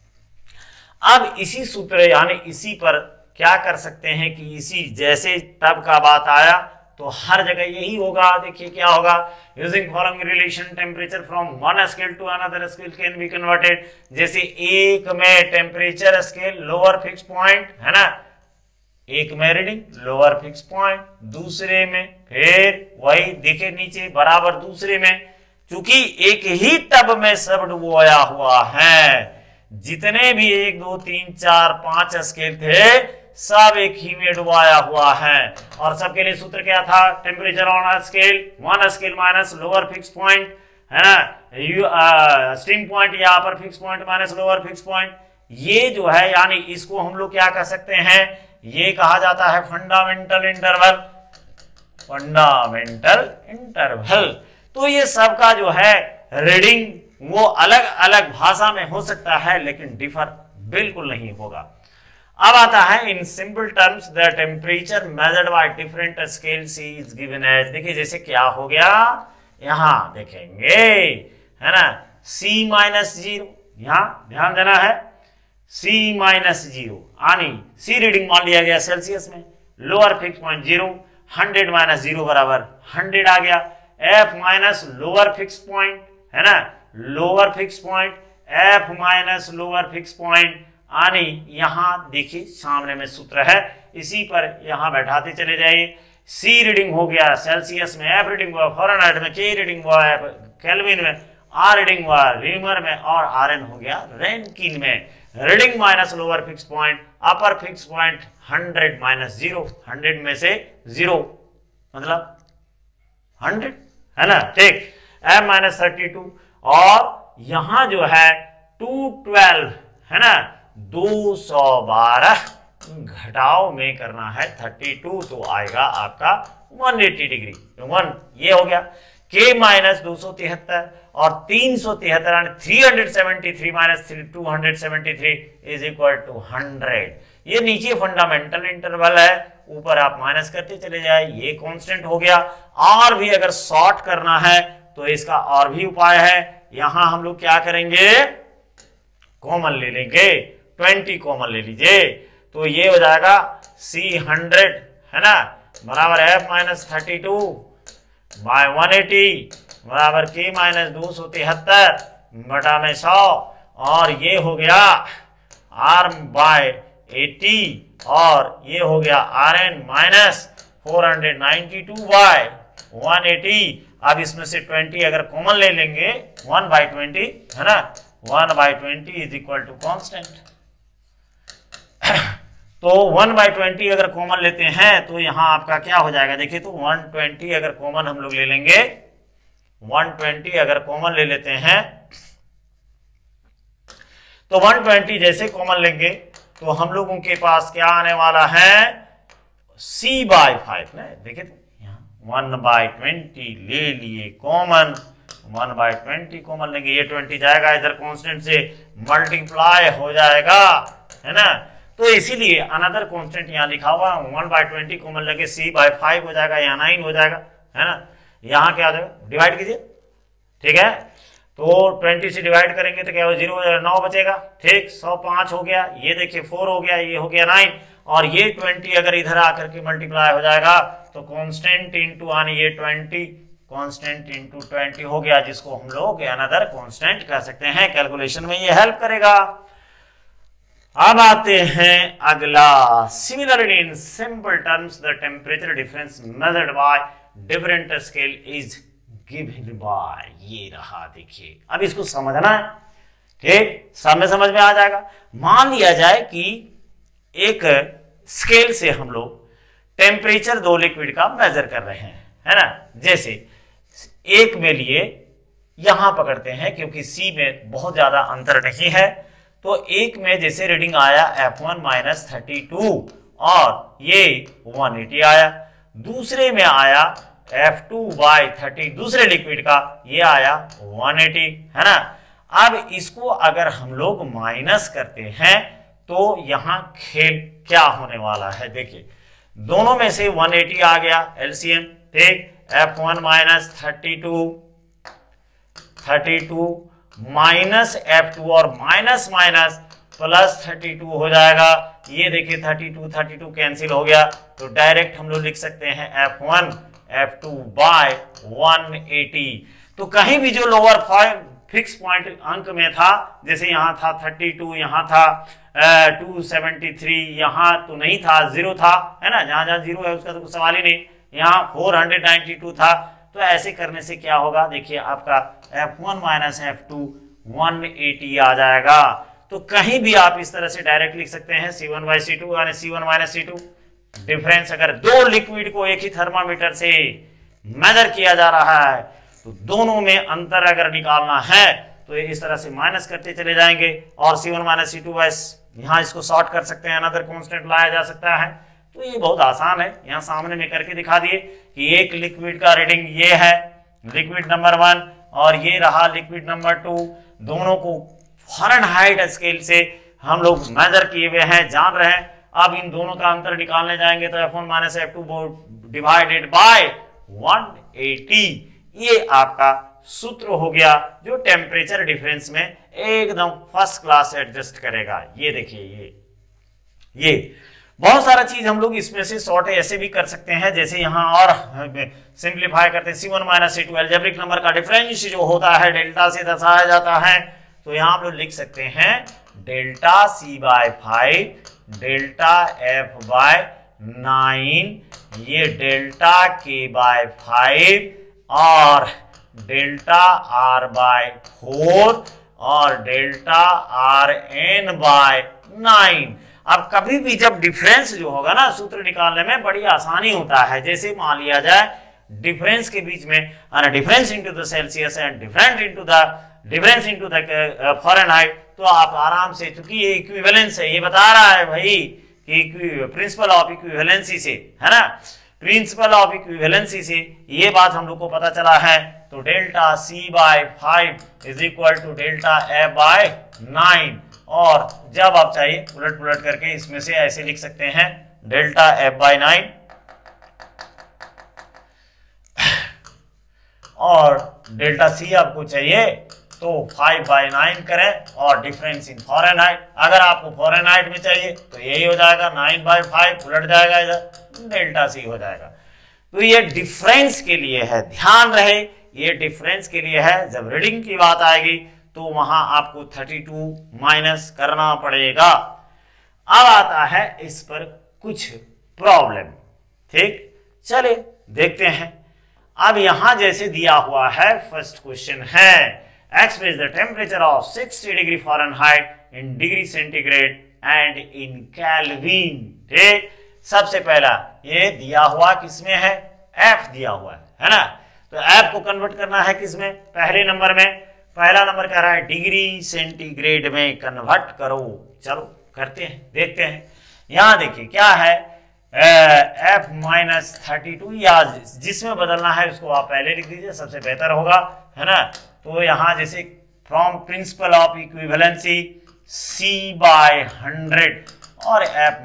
अब इसी सूत्र यानी इसी पर क्या कर सकते हैं कि इसी जैसे टब का बात आया तो हर जगह यही होगा। देखिए क्या होगा, using following relation temperature from one scale to another scale can be converted. जैसे एक में temperature scale lower fix point है ना, एक में रीडिंग लोअर फिक्स पॉइंट, दूसरे में फिर वही देखे नीचे बराबर दूसरे में। चूंकि एक ही टब में सब डुबोया हुआ है, जितने भी 1 2 3 4 5 स्केल थे सब एक ही में डुबाया हुआ है। और सबके लिए सूत्र क्या था, temperature on scale one scale minus lower fix point है ना, स्टिंग पॉइंट या upper fix point minus lower fix point. ये जो है यानी इसको हम लोग क्या कह सकते हैं, ये कहा जाता है फंडामेंटल इंटरवल, फंडामेंटल इंटरवल। तो ये सबका जो है रीडिंग वो अलग अलग भाषा में हो सकता है, लेकिन डिफर बिल्कुल नहीं होगा। अब आता है in simple terms the temperature measured by different scales is given as. देखिए जैसे क्या हो गया, यहां देखेंगे है ना, C-0, यहां ध्यान देना है C-0 यानी C रीडिंग मान लिया गया सेल्सियस में, लोअर फिक्स पॉइंट 0, 100 माइनस 0 बराबर 100 आ गया। F minus lower fix point है ना, lower fix point F minus lower fix point यानी यहां देखिए सामने में सूत्र है, इसी पर यहां बैठाते चले जाइए। C रीडिंग हो गया सेल्सियस में, F रीडिंग हुआ फ़ारेनहाइट में, K रीडिंग हुआ है केल्विन में, R रीडिंग हुआ रीमर में, और Rn हो गया रैंकिन में। Reading minus lower fix point, upper fix point 100 minus 0, 100 में से 0 मतलब 100 है ना, ठीक। M माइनस 32 और यहां जो है 212 है ना, 212 घटाव में करना है 32, तो आएगा आपका 180 डिग्री। 1 ये हो गया। K माइनस 273 और 373 यानी 373 माइनस 273 इज इक्वल टू 100। ये नीचे फंडामेंटल इंटरवल है, ऊपर आप माइनस करते चले जाए, ये कांस्टेंट हो गया। और भी अगर शॉर्ट करना है तो इसका और भी उपाय है, यहां हम लोग क्या करेंगे, कॉमन ले लेंगे, 20 कॉमन ले लीजिए, तो ये हो जाएगा C100 है ना बराबर F माइनस 32 बाय 180 बराबर K माइनस 273 बटा में 100, और ये हो गया R बाय 80 और ये हो गया Rn माइनस 492 बाय 180। अब इसमें से 20 अगर कॉमन ले लेंगे 1/20 है ना, 1/20 इज इक्वल टू कॉन्स्टेंट। तो 1/20 अगर कॉमन लेते हैं तो यहां आपका क्या हो जाएगा, देखिए तो 120 अगर कॉमन हम लोग ले लेंगे, 120 अगर कॉमन ले लेते हैं तो 120 जैसे कॉमन लेंगे तो हम लोगों के पास क्या आने वाला है C/5 ना, देखिए तो यहां 1/20 ले लिए कॉमन, 1/20 कॉमन लेंगे, ये 20 जाएगा इधर कांस्टेंट से मल्टीप्लाई हो जाएगा, है ना। तो इसीलिए अनदर कांस्टेंट यहाँ लिखा हुआ 1/20 कॉमन लेंगे, c/5 हो जाएगा, यहाँ 9 हो जाएगा, है ना। यहाँ क्या हो जाएगा, डिवाइड कीजिए, ठीक है। तो 20 से डिवाइड करेंगे तो क्या हो, 0 हो जाएगा, 9 बचेगा, ठीक। 105 हो गया, ये देखिए 4 हो गया, ये हो गया 9, और ये 20 अगर इधर आकर के मल्टीप्लाई हो जाएगा तो कांस्टेंट इंटू आने ये 20, कांस्टेंट इंटू 20 हो गया, जिसको हम लोग अनदर कांस्टेंट कह सकते हैं। कैलकुलेशन में ये हेल्प करेगा। अब आते हैं अगला, similarly in simple terms the temperature difference measured by different scale is given by, ये रहा, देखिए। अब इसको समझना है, ठीक, समझ में आ जाएगा। मान लिया जाए कि एक स्केल से हम लोग टेम्परेचर दो लिक्विड का मेजर कर रहे हैं, है ना। जैसे एक में लिए यहां पकड़ते हैं, क्योंकि सी में बहुत ज्यादा अंतर नहीं है, तो एक में जैसे रीडिंग आया F1 - 32 और ये 180 आया, दूसरे में आया F2/30 दूसरे लिक्विड का, ये आया 180, है ना। अब इसको अगर हम लोग माइनस करते हैं तो यहां खेल क्या होने वाला है, देखिए। दोनों में से 180 आ गया एलसीएम, ठीक। F1 - 32 माइनस F2 और माइनस माइनस प्लस 32 हो जाएगा। ये देखिए 32 कैंसिल हो गया, तो डायरेक्ट हम लोग लिख सकते हैं F1 F2/180। तो कहीं भी जो लोअर फिक्स पॉइंट अंक में था, जैसे यहाँ था 32, यहाँ था 273, यहाँ तो नहीं था, 0 था, है ना। जहां जहां 0 है उसका तो कुछ सवाल ही नहीं। यहाँ 492 था, तो ऐसे करने से क्या होगा, देखिए आपका F1 - F2 180 आ जाएगा। तो कहीं भी आप इस तरह से डायरेक्ट लिख सकते हैं C1/C2 यानी C1 - C2। डिफरेंस अगर दो लिक्विड को एक ही थर्मामीटर से मेजर किया जा रहा है तो दोनों में अंतर अगर निकालना है तो इस तरह से माइनस करते चले जाएंगे, और C1 - C2 यहाँ इसको शॉर्ट कर सकते हैं, अनदर कांस्टेंट लाया जा सकता है। तो ये बहुत आसान है, यहाँ सामने में करके दिखा दिए कि एक लिक्विड का रीडिंग ये है, लिक्विड नंबर 1, और ये रहा लिक्विड नंबर 2। दोनों को फ़ारेनहाइट स्केल से हम लोग मेजर किए हुए हैं, जान रहे हैं। अब इन दोनों का अंतर निकालने जाएंगे तो F1 - F2 डिवाइडेड बाय 180, ये आपका सूत्र हो गया, जो टेम्परेचर डिफरेंस में एकदम फर्स्ट क्लास एडजस्ट करेगा। ये देखिए, ये बहुत सारा चीज हम लोग इसमें से शॉर्ट ऐसे भी कर सकते हैं, जैसे यहाँ और सिंप्लीफाई करते हैं। C1 - C2 अलजेब्रिक नंबर का डिफरेंस जो होता है डेल्टा से दर्शाया जाता है, तो यहाँ आप लोग लिख सकते हैं डेल्टा C/5 डेल्टा F/9, ये डेल्टा K/5 और डेल्टा R/4 और डेल्टा RN/9। अब कभी भी जब डिफरेंस जो होगा ना, सूत्र निकालने में बड़ी आसानी होता है। जैसे मान लिया जाए डिफरेंस के बीच में difference into the Celsius and difference into the Fahrenheit, तो आप आराम से, चूंकि ये इक्विवेलेंस है, ये बता रहा है भाई कि प्रिंसिपल ऑफ इक्विवेलेंसी से, है ना, प्रिंसिपल ऑफ इक्विवेलेंसी से ये बात हम लोग को पता चला है। तो delta C/5 is equal to delta F/9, और जब आप चाहिए उलट पुलट करके इसमें से ऐसे लिख सकते हैं डेल्टा F/9 और डेल्टा C आपको चाहिए तो 5/9 करें और डिफरेंस इन फ़ारेनहाइट। अगर आपको फ़ारेनहाइट में चाहिए तो यही हो जाएगा 9/5, उलट जाएगा इधर, डेल्टा C हो जाएगा। तो ये डिफरेंस के लिए है, ध्यान रहे ये डिफरेंस के लिए है। जब रीडिंग की बात आएगी तो वहां आपको 32 माइनस करना पड़ेगा। अब आता है इस पर कुछ प्रॉब्लम, ठीक, चलिए देखते हैं। अब यहां जैसे दिया हुआ है, फर्स्ट क्वेश्चन है express the temperature of 60 degree Fahrenheit in degree centigrade and in Kelvin. ठीक, सबसे पहला ये दिया हुआ किसमें है, F दिया हुआ है ना। तो F को कन्वर्ट करना है किसमें, पहले नंबर में। पहला नंबर कह रहा है डिग्री सेंटीग्रेड में कन्वर्ट करो। चलो करते हैं, देखते हैं। यहां देखिए क्या है, F-32 या जिसमें बदलना है उसको आप पहले लिख दीजिए, सबसे बेहतर होगा, है ना। तो यहां जैसे from principal of equivalency C/100 और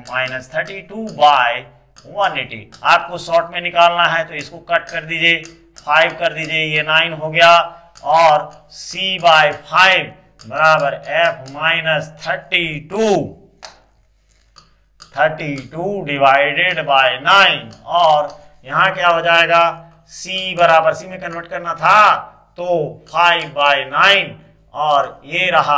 F-32/180 आपको शॉर्ट में निकालना है, तो इसको कट कर दीजिए, 5 कर दीजिए, ये 9 हो गया, और C/5 बराबर F-32 डिवाइडेड बाय 9, और यहां क्या हो जाएगा, C बराबर, C में कन्वर्ट करना था तो 5/9, और ये रहा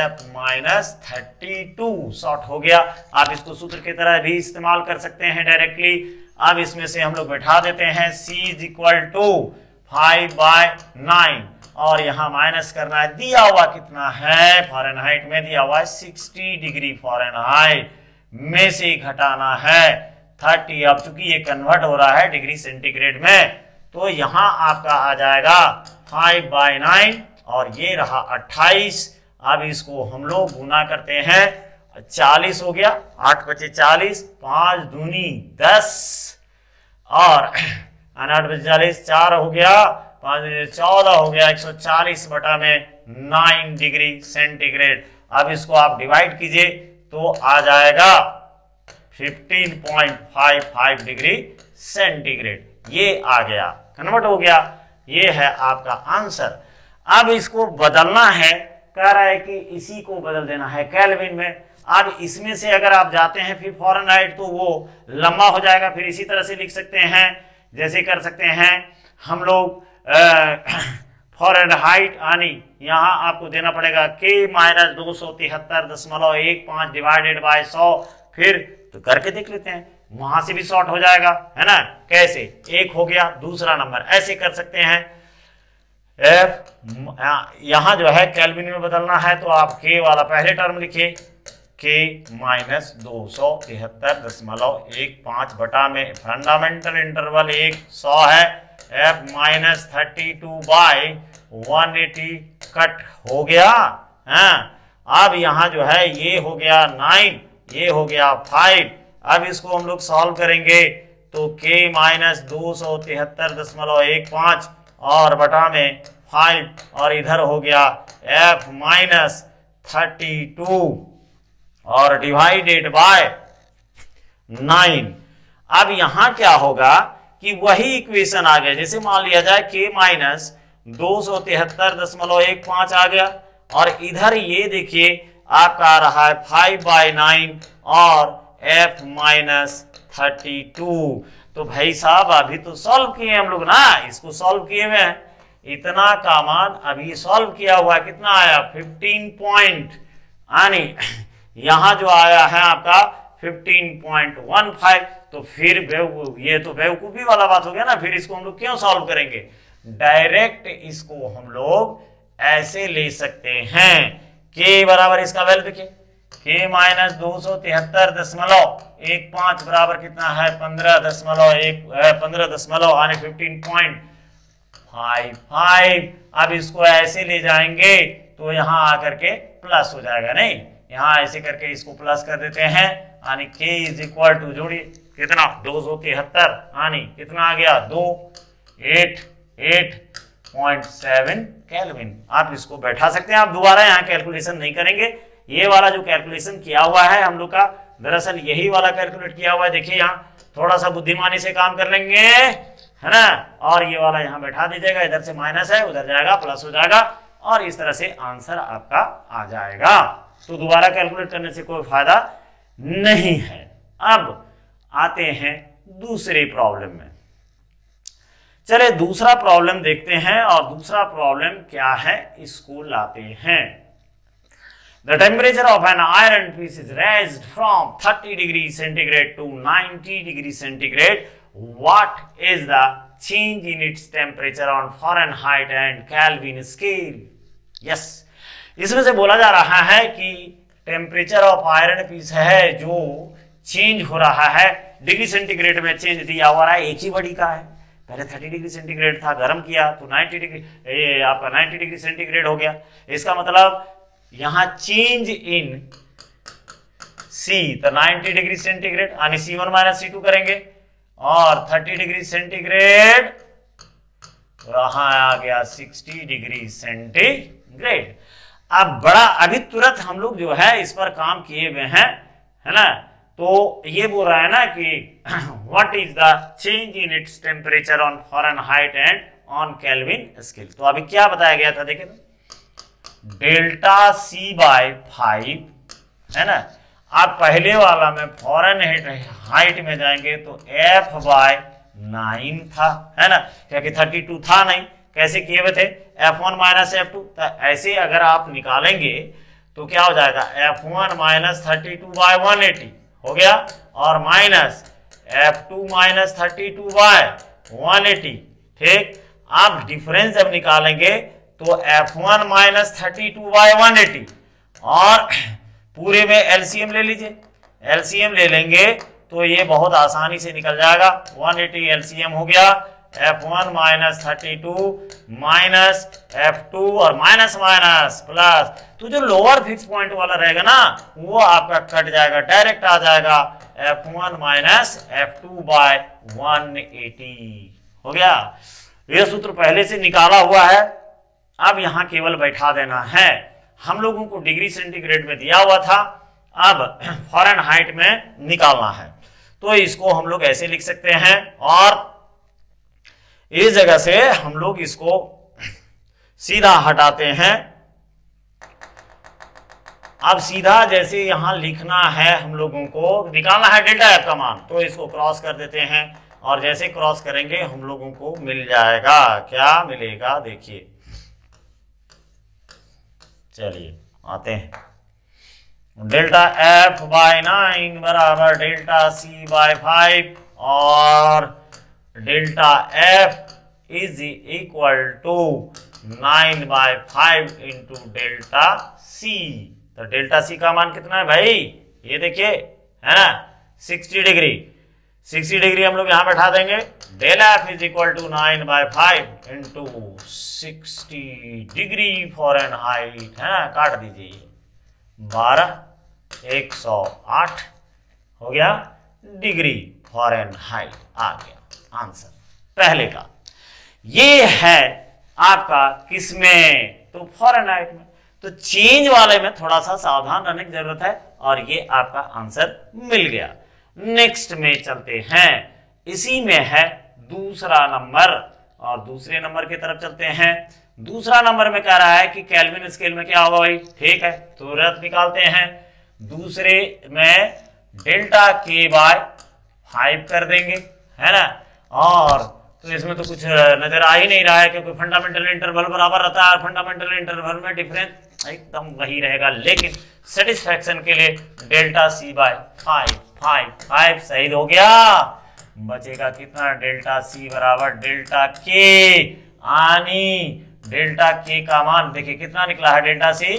F-32 शॉर्ट हो गया। आप इसको सूत्र की तरह भी इस्तेमाल कर सकते हैं डायरेक्टली। अब इसमें से हम लोग बैठा देते हैं C = 5/9, और यहां माइनस करना है, दिया हुआ कितना है फ़ारेनहाइट में, दिया हुआ है 60 डिग्री फ़ारेनहाइट में से घटाना है 30। अब चूंकि ये कन्वर्ट हो रहा है डिग्री सेंटीग्रेड में, तो यहां आपका आ जाएगा 5/9, और ये रहा 28। अब इसको हम लोग गुना करते हैं, 40 हो गया, 8 बचे 40, 5 दूनी 10, और 8 बचे 40, 4 हो गया, 5 दूनी 14 हो गया, 140/9 डिग्री सेंटीग्रेड। अब इसको आप डिवाइड कीजिए तो आ जाएगा 15.55 डिग्री सेंटीग्रेड। ये आ गया, कन्वर्ट हो गया, ये है आपका आंसर। अब इसको बदलना है, कह रहा है कि इसी को बदल देना है केल्विन में। अब इसमें से अगर आप जाते हैं फिर फ़ारेनहाइट, तो वो लंबा हो जाएगा, फिर इसी तरह से लिख सकते हैं, जैसे कर सकते हैं हम लोग फ़ारेनहाइट यानी यहाँ आपको देना पड़ेगा K-273.15 डिवाइडेड बाय 100, फिर तो करके देख लेते हैं, वहां से भी शॉर्ट हो जाएगा, है ना। कैसे, एक हो गया, दूसरा नंबर ऐसे कर सकते हैं। यहां जो है केल्विन में बदलना है, तो आप K वाला पहले टर्म लिखिए, K-273.15 बटा में फंडामेंटल इंटरवल 100 है, F-32/180 कट हो गया। अब यहां जो है ये हो गया 9, ये हो गया 5। अब इसको हम लोग सॉल्व करेंगे तो K-273.15 और बटा में 5, और इधर हो गया F-32 और डिवाइडेड बाय 9। अब यहां क्या होगा कि वही इक्वेशन आ गया, जैसे मान लिया जाए K-273.15 आ गया, और इधर ये देखिए आपका आ रहा है 5/9 और F-32। तो भाई साहब अभी तो सॉल्व किए हम लोग ना, इसको सॉल्व किए हुए हैं, इतना का मान अभी सॉल्व किया हुआ, कितना आया 15 पॉइंट, यानी यहां जो आया है आपका 15.15। तो फिर ये तो बेवकूफी वाला बात हो गया ना, फिर इसको हम लोग क्यों सॉल्व करेंगे, डायरेक्ट इसको हम लोग ऐसे ले सकते हैं। K बराबर इसका वैल्यू देखिए, K-273.15 बराबर कितना है 15.55। अब इसको ऐसे ले जाएंगे तो यहां आकर के प्लस हो जाएगा, नहीं, यहां ऐसे करके इसको प्लस कर देते हैं, यानी K = जोड़िए कितना 273, यानी कितना आ गया 288.7 केल्विन। आप इसको बैठा सकते हैं, आप दोबारा यहाँ कैलकुलेशन नहीं करेंगे, ये वाला जो कैलकुलेशन किया हुआ है हम लोग का, दरअसल यही वाला कैलकुलेट किया हुआ है। देखिए यहाँ थोड़ा सा बुद्धिमानी से काम कर लेंगे, है ना, और ये वाला यहाँ बैठा दीजिएगा, इधर से माइनस है उधर जाएगा प्लस हो जाएगा, और इस तरह से आंसर आपका आ जाएगा। तो दोबारा कैलकुलेट करने से कोई फायदा नहीं है। अब आते हैं दूसरे प्रॉब्लम में, चले दूसरा प्रॉब्लम देखते हैं, और दूसरा प्रॉब्लम क्या है इसको लाते हैं। The temperature of an iron piece is raised from 30 degrees centigrade to 90 degrees centigrade. What is the change in its temperature on Fahrenheit and Kelvin scale? Yes, इसमें से बोला जा रहा है कि टेम्परेचर ऑफ आयरन पीस है जो change हो रहा है, डिग्री सेंटीग्रेड में चेंज दिया हुआ है, एक ही बॉडी का है। पहले 30 डिग्री सेंटीग्रेड था, गर्म किया तो 90 डिग्री, ये आपका 90 डिग्री सेंटीग्रेड हो गया। इसका मतलब यहां चेंज इन सी, तो 90 डिग्री सेंटीग्रेड यानी C1 माइनस C2 करेंगे और 30 डिग्री सेंटीग्रेड वहां आ गया 60 डिग्री सेंटीग्रेड। अब बड़ा अभी तुरंत हम लोग जो है इस पर काम किए हुए हैं, है ना। तो ये बोल रहा है ना कि what is the change in its temperature on Fahrenheit and on Kelvin scale. तो अभी क्या बताया गया था, देखे तो डेल्टा C बाय 5, है ना। आप पहले वाला में फ़ारेनहाइट में जाएंगे तो F बाय 9 था, है ना, क्योंकि 32 था नहीं, कैसे किए हुए थे F1 माइनस F2। तो ऐसे अगर आप निकालेंगे तो क्या हो जाएगा F1 माइनस 32 बाय 180 हो गया और माइनस F2 माइनस 32 बाय 180। ठीक, आप डिफरेंस जब निकालेंगे तो F1 माइनस 32 बाय 180 और पूरे में एलसीएम ले लीजिए, एलसीएम ले लेंगे तो ये बहुत आसानी से निकल जाएगा। 180 एलसीएम हो गया, F1 माइनस 32 माइनस F2 और माइनस माइनस प्लस, तो जो लोअर फिक्स पॉइंट वाला रहेगा ना वो आपका कट जाएगा, डायरेक्ट आ जाएगा F1 माइनस F2 बाय 180 हो गया। ये सूत्र पहले से निकाला हुआ है, अब यहां केवल बैठा देना है। हम लोगों को डिग्री सेंटीग्रेड में दिया हुआ था, अब फ़ारेनहाइट में निकालना है। तो इसको हम लोग ऐसे लिख सकते हैं और इस जगह से हम लोग इसको सीधा हटाते हैं। अब सीधा जैसे यहां लिखना है, हम लोगों को निकालना है डेल्टा एफ का मान, तो इसको क्रॉस कर देते हैं और जैसे क्रॉस करेंगे हम लोगों को मिल जाएगा, क्या मिलेगा देखिए, चलिए आते हैं। डेल्टा एफ बाय 9 बराबर डेल्टा सी बाय 5 और delta F is equal to 9 by 5 into delta C. तो डेल्टा सी का मान कितना है भाई, ये देखिए, है ना 60 डिग्री। 60 डिग्री हम लोग यहां बैठा देंगे, del F is equal to 9 by 5 into 60 degree Fahrenheit, है ना, काट दीजिए 12 108 हो गया डिग्री फ़ारेनहाइट, आ गया आंसर पहले का। ये है आपका किसमें, तो फ़ारेनहाइट में। तो चेंज वाले में थोड़ा सा सावधान रहने की जरूरत है और ये आपका आंसर मिल गया। नेक्स्ट में चलते हैं, इसी में है दूसरा नंबर और दूसरे नंबर की तरफ चलते हैं। दूसरा नंबर में कह रहा है कि केल्विन स्केल में क्या होगा भाई, ठीक है तुरंत निकालते हैं। दूसरे में डेल्टा के बाय 5 कर देंगे, है ना, और तो इसमें तो कुछ नजर आ ही नहीं रहा है क्योंकि फंडामेंटल इंटरवल बराबर रहता है और फंडामेंटल इंटरवल में डिफरेंस एकदम वही रहेगा, लेकिन सेटिस्फैक्शन के लिए डेल्टा सी बाय 5 सही हो गया। बचेगा कितना, डेल्टा सी बराबर डेल्टा के, यानी डेल्टा के का मान देखिए कितना निकला है, डेल्टा सी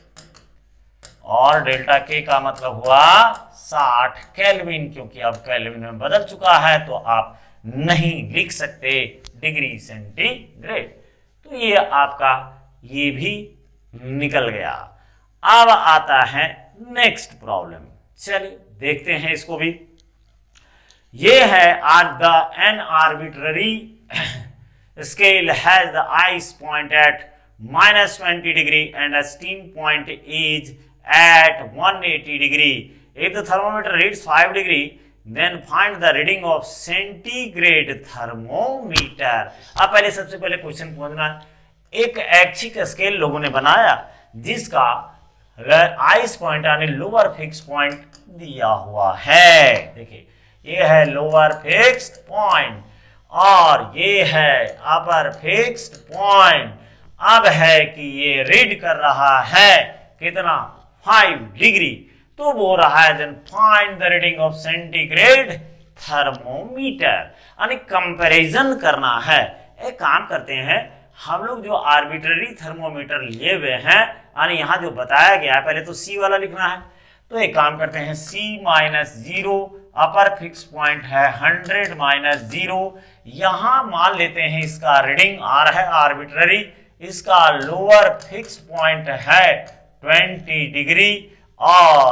और डेल्टा के का मतलब हुआ 60 केल्विन, क्योंकि अब केल्विन में बदल चुका है तो आप नहीं लिख सकते डिग्री सेंटीग्रेड। तो ये आपका ये भी निकल गया। अब आता है नेक्स्ट प्रॉब्लम, चलिए देखते हैं इसको भी। ये है at the n arbitrary scale has the ice point at -20 degree and a steam point is at 180 degree. If the thermometer reads 5 degree, then find the reading of centigrade thermometer. अब पहले सबसे पहले क्वेश्चन समझना, एक ऐच्छिक scale लोगों ने बनाया जिसका आइस पॉइंट यानी लोअर फिक्स पॉइंट दिया हुआ है। देखिए ये है लोअर फिक्स्ड पॉइंट और ये है अपर फिक्स्ड पॉइंट। अब है कि ये रीड कर रहा है कितना, 5 डिग्री, तो वो रहा है then find the reading of centigrade thermometer, यानी कंपैरिजन करना है। एक काम करते हैं, हम लोग जो आर्बिट्ररी थर्मोमीटर लिए हुए हैं, यानी यहाँ जो बताया गया है, पहले तो सी वाला लिखना है, तो एक काम करते हैं C-0 अपर फिक्स पॉइंट है 100 - 0, यहां मान लेते हैं इसका रीडिंग R है आर्बिट्ररी, इसका लोअर फिक्स पॉइंट है 20 डिग्री और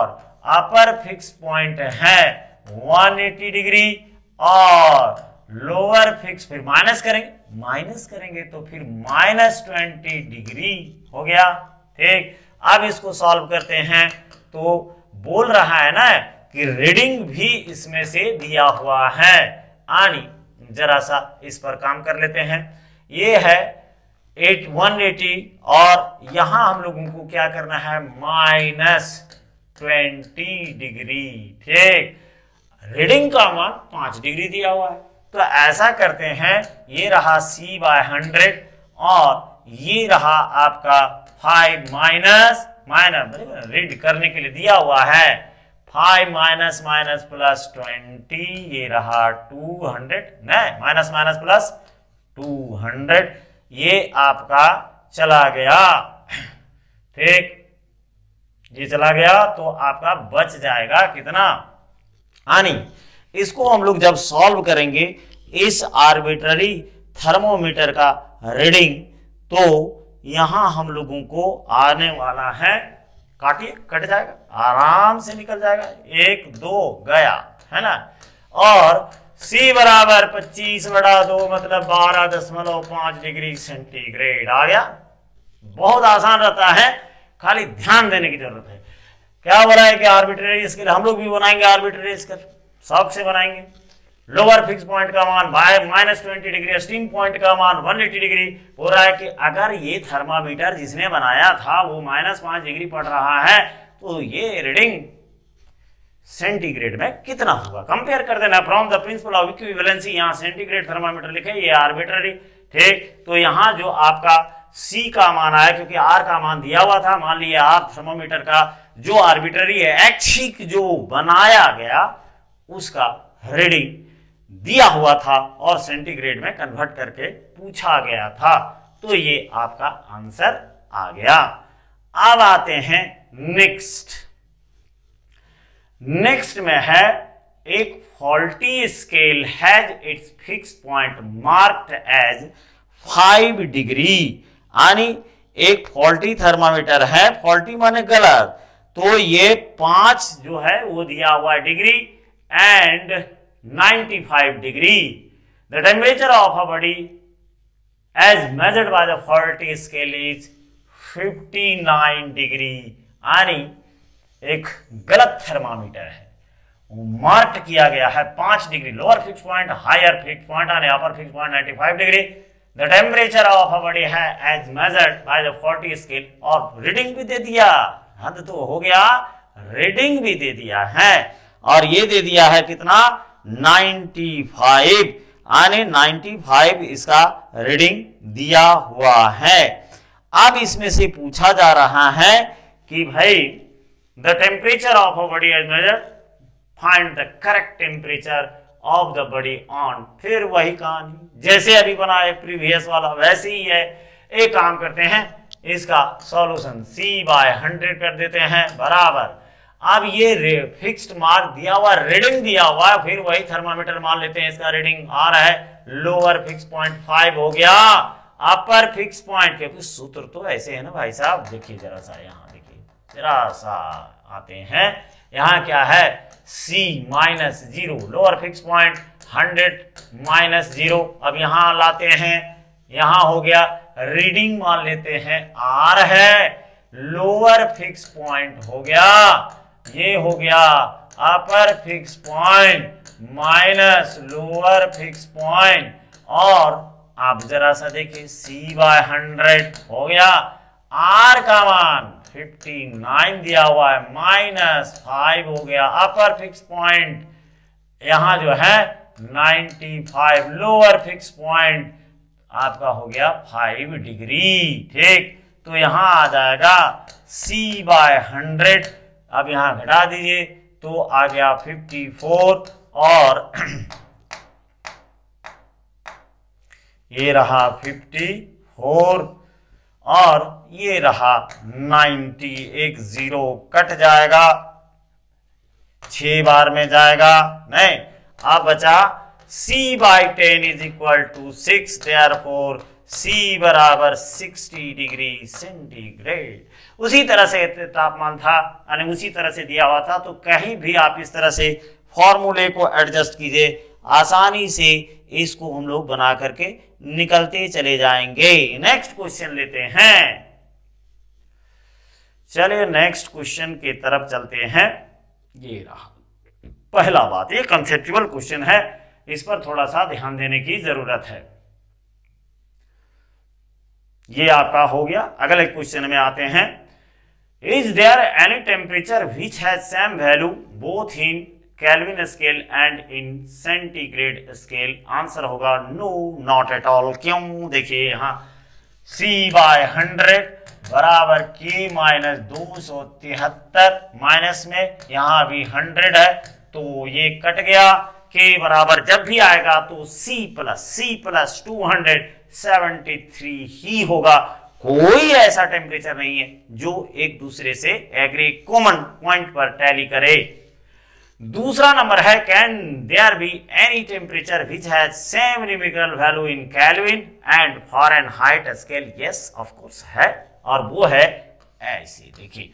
अपर फिक्स पॉइंट है 180 डिग्री और लोअर फिक्स, फिर माइनस करेंगे तो फिर -20 डिग्री हो गया। ठीक, अब इसको सॉल्व करते हैं तो बोल रहा है ना कि रीडिंग भी इसमें से दिया हुआ है। आनी जरा सा इस पर काम कर लेते हैं। ये है 180 और यहां हम लोगों को क्या करना है, -20 डिग्री। ठीक, रीडिंग का मान 5 डिग्री दिया हुआ है, तो ऐसा करते हैं, ये रहा C/100 और ये रहा आपका 5 माइनस रीड करने के लिए दिया हुआ है 5 माइनस +20, ये रहा 200, नहीं माइनस +200, ये आपका चला गया। ठीक, ये चला गया तो आपका बच जाएगा कितना, आनी। इसको हम लोग जब सॉल्व करेंगे इस आर्बिट्ररी थर्मोमीटर का रीडिंग, तो यहां हम लोगों को आने वाला है, काटिए कट जाएगा, आराम से निकल जाएगा, 1 2 गया है ना। और C बराबर 25/2 मतलब 12.5 डिग्री सेंटीग्रेड आ गया। बहुत आसान रहता है, खाली ध्यान देने की जरूरत है। क्या हो रहा है कि आर्बिट्ररी स्केल हम लोग भी बनाएंगे, आर्बिट्ररी स्केल शौक से बनाएंगे। लोअर फिक्स पॉइंट का मान -20 डिग्री, स्टीम पॉइंट का मान 180 डिग्री। हो रहा है कि अगर ये थर्मामीटर जिसने बनाया था वो -5 डिग्री पड़ रहा है, तो ये रीडिंग सेंटीग्रेड में कितना होगा, कंपेयर कर देना। From the principle of equivalency, यहाँ सेंटीग्रेड थर्मामीटर लिखे, ये आर्बिट्ररी। ठीक, तो यहाँ जो आपका C का मान आया, क्योंकि R का मान दिया हुआ था, मान लिया आप थर्मोमीटर का जो आर्बिट्ररी है, ऐच्छिक जो बनाया गया उसका रीडिंग दिया हुआ था और सेंटीग्रेड में कन्वर्ट करके पूछा गया था, तो ये आपका आंसर आ गया। अब आते हैं नेक्स्ट में है एक faulty scale has its fix point marked as 5 degree, यानी एक फॉल्टी थर्मामीटर है, फॉल्टी माने गलत, तो ये 5 जो है वो दिया हुआ degree and 95 degree. The temperature of a body as measured by the faulty scale is 59 degree. यानी एक गलत थर्मामीटर है, मार्क किया गया है 5 degree, lower fix point, higher fix point और upper fix point 95 degree. The temperature of a body है as measured by the faulty scale, और रीडिंग भी दे दिया, हद तो हो गया, रीडिंग भी दे दिया है, और ये दे दिया है कितना 95, यानी 95 इसका रीडिंग दिया हुआ है। अब इसमें से पूछा जा रहा है कि भाई the temperature of a body as measured, find the correct temperature of the body on, फिर वही कहानी जैसे अभी बनाए प्रीवियस वाला वैसे ही है। एक काम करते हैं, इसका सॉल्यूशन C/100 कर देते हैं बराबर। अब ये फिक्स्ड मार्क दिया हुआ, रीडिंग दिया हुआ, फिर वही थर्मामीटर मान लेते हैं, इसका रीडिंग आ रहा है, लोअर फिक्स पॉइंट 5 हो गया, अपर फिक्स पॉइंट, क्योंकि सूत्र तो ऐसे है ना भाई साहब, देखिए जरा सा, यहाँ देखिए जरा सा आते हैं, यहाँ क्या है C-0, लोअर फिक्स पॉइंट 100 -0। अब यहाँ लाते हैं, यहाँ हो गया, रीडिंग मान लेते हैं R है, लोअर फिक्स पॉइंट हो गया, ये हो गया upper fix point minus lower fix point, और आप जरा सा देखिए C/100 हो गया, R का मान 59 दिया हुआ है, -5 हो गया, अपर फिक्स पॉइंट यहां जो है 95, लोअर फिक्स पॉइंट आपका हो गया 5 डिग्री। ठीक, तो यहां आ जाएगा C/100, अब यहां घटा दीजिए तो आ गया 54, और ये रहा 54 और ये रहा 90, एक 0 कट जाएगा, 6 बार में जाएगा नहीं। अब बचा C/10 = 6, therefore C बराबर 60 डिग्री सेंटीग्रेड। उसी तरह से तापमान था यानी उसी तरह से दिया हुआ था, तो कहीं भी आप इस तरह से फॉर्मूले को एडजस्ट कीजिए, आसानी से इसको हम लोग बना करके निकलते चले जाएंगे। नेक्स्ट क्वेश्चन लेते हैं। चलिए नेक्स्ट क्वेश्चन की तरफ चलते हैं। ये रहा पहला बात, ये कंसेप्चुअल क्वेश्चन है, इस पर थोड़ा सा ध्यान देने की जरूरत है। ये आपका हो गया। अगले क्वेश्चन में आते हैं। Is there any temperature which has same value both in Kelvin scale and in centigrade scale? Answer होगा नो, नॉट एट ऑल। क्यों? देखिए यहाँ C/100 बराबर K माइनस 273 माइनस में यहाँ भी 100 है, तो ये कट गया। K बराबर जब भी आएगा तो C प्लस 273 ही होगा। कोई ऐसा टेम्परेचर नहीं है जो एक दूसरे से एग्री कॉमन पॉइंट पर टैली करे। दूसरा नंबर है, can there be any temperature which has same numerical value in Kelvin and Fahrenheit scale? Yes of course है, और वो है ऐसे। देखिए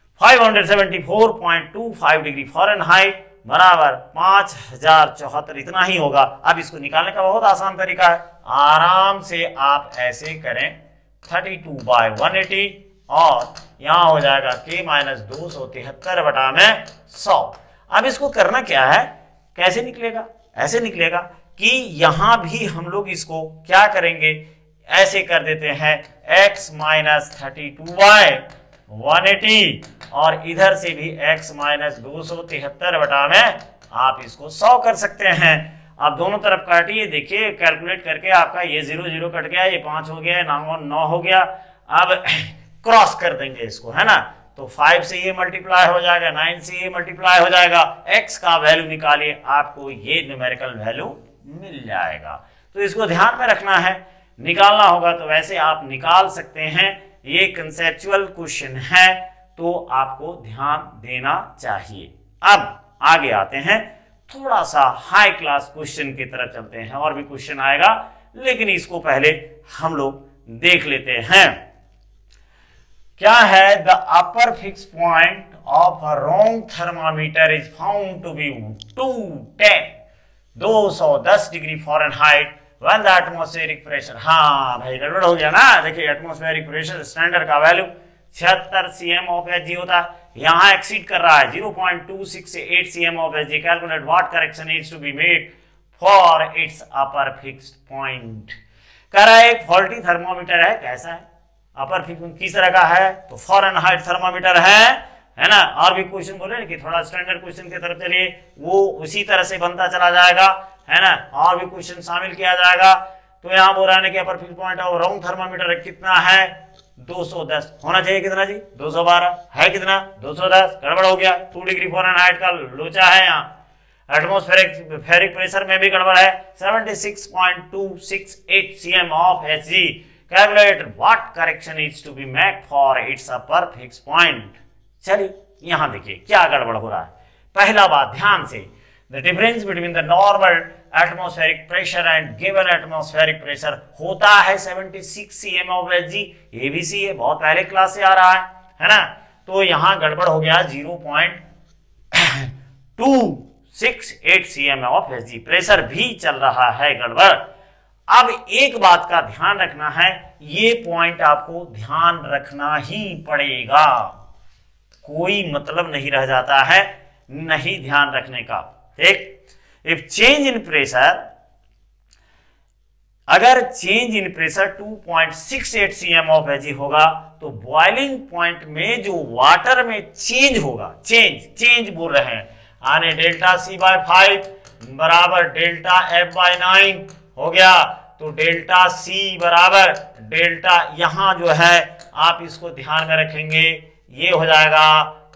574.25 डिग्री फ़ारेनहाइट बराबर 5074, इतना ही होगा। अब इसको निकालने का बहुत आसान तरीका है, आराम से आप ऐसे करें 32/180 और यहां हो जाएगा K माइनस 273 बटा में 100। अब इसको करना क्या है, कैसे निकलेगा? ऐसे निकलेगा कि यहां भी हम लोग इसको क्या करेंगे, ऐसे कर देते हैं x माइनस 32/180 और इधर से भी x माइनस 273 बटा में आप इसको 100 कर सकते हैं। अब दोनों तरफ काटिए, देखिए कैलकुलेट करके आपका ये 0 0 कट गया, ये 5 हो गया, 9 हो गया। अब क्रॉस कर देंगे इसको, है ना, तो 5 से ये मल्टीप्लाई हो जाएगा, 9 से ये मल्टीप्लाई हो जाएगा। x का वैल्यू निकालिए, आपको ये न्यूमेरिकल वैल्यू मिल जाएगा। तो इसको ध्यान में रखना है, निकालना होगा तो वैसे आप निकाल सकते हैं। ये कंसेप्चुअल क्वेश्चन है तो आपको ध्यान देना चाहिए। अब आगे आते हैं, थोड़ा सा हाई क्लास क्वेश्चन की तरफ चलते हैं। और भी क्वेश्चन आएगा, लेकिन इसको पहले हम लोग देख लेते हैं। क्या है? The upper fix point of a wrong thermometer is found to be 210 degree Fahrenheit when the atmospheric pressure. हाँ भाई गड़बड़ हो गया ना। देखिए एटमॉस्फेरिक प्रेशर स्टैंडर्ड का वैल्यू 76 cm ऑफ Hg होता है, यहाँ एक्सीड कर रहा है 0.268 cm of Hg। Calculate what correction is to be made for its upper fixed point. कह रहा है एक फॉल्टी थर्मोमीटर है, कैसा है, अपर फिक्स किस तरह का है, तो फ़ारेनहाइट थर्मोमीटर है ना। और भी क्वेश्चन बोले कि थोड़ा स्टैंडर्ड क्वेश्चन की तरफ चलिए, वो उसी तरह से बनता चला जाएगा, है ना। और भी क्वेश्चन शामिल किया जाएगा। तो यहाँ बोल रहा है कि upper fix point of wrong thermometer कितना है, 210 होना चाहिए। कितना जी? 212 है, कितना 210, गड़बड़ हो गया। 2 डिग्री फ़ारेनहाइट का लोचा है यहाँ। एटमॉस्फेरिक प्रेशर में भी गड़बड़ है, 76.268 cm of Hg। Calculate what correction is to be made for its upper fix point. चलिए यहां देखिए क्या गड़बड़ हो रहा है। पहला बात ध्यान से, the difference between the normal atmospheric pressure and given atmospheric pressure होता है 76 cm ऑफ Hg। ABC है, बहुत पहले क्लास से आ रहा है ना। तो यहां गड़बड़ हो गया 0.268 cm ऑफ Hg, प्रेशर भी चल रहा है गड़बड़। अब एक बात का ध्यान रखना है, ये पॉइंट आपको ध्यान रखना ही पड़ेगा, कोई मतलब नहीं रह जाता है नहीं ध्यान रखने का। ठीक, इफ चेंज इन प्रेशर, अगर change in pressure 2.68 cm of Hg होगा तो बॉइलिंग पॉइंट में जो वाटर में चेंज होगा, चेंज बोल रहे हैं, आने डेल्टा C/5 बराबर डेल्टा F/9 हो गया। तो डेल्टा C बराबर डेल्टा, यहां जो है आप इसको ध्यान में रखेंगे, ये हो जाएगा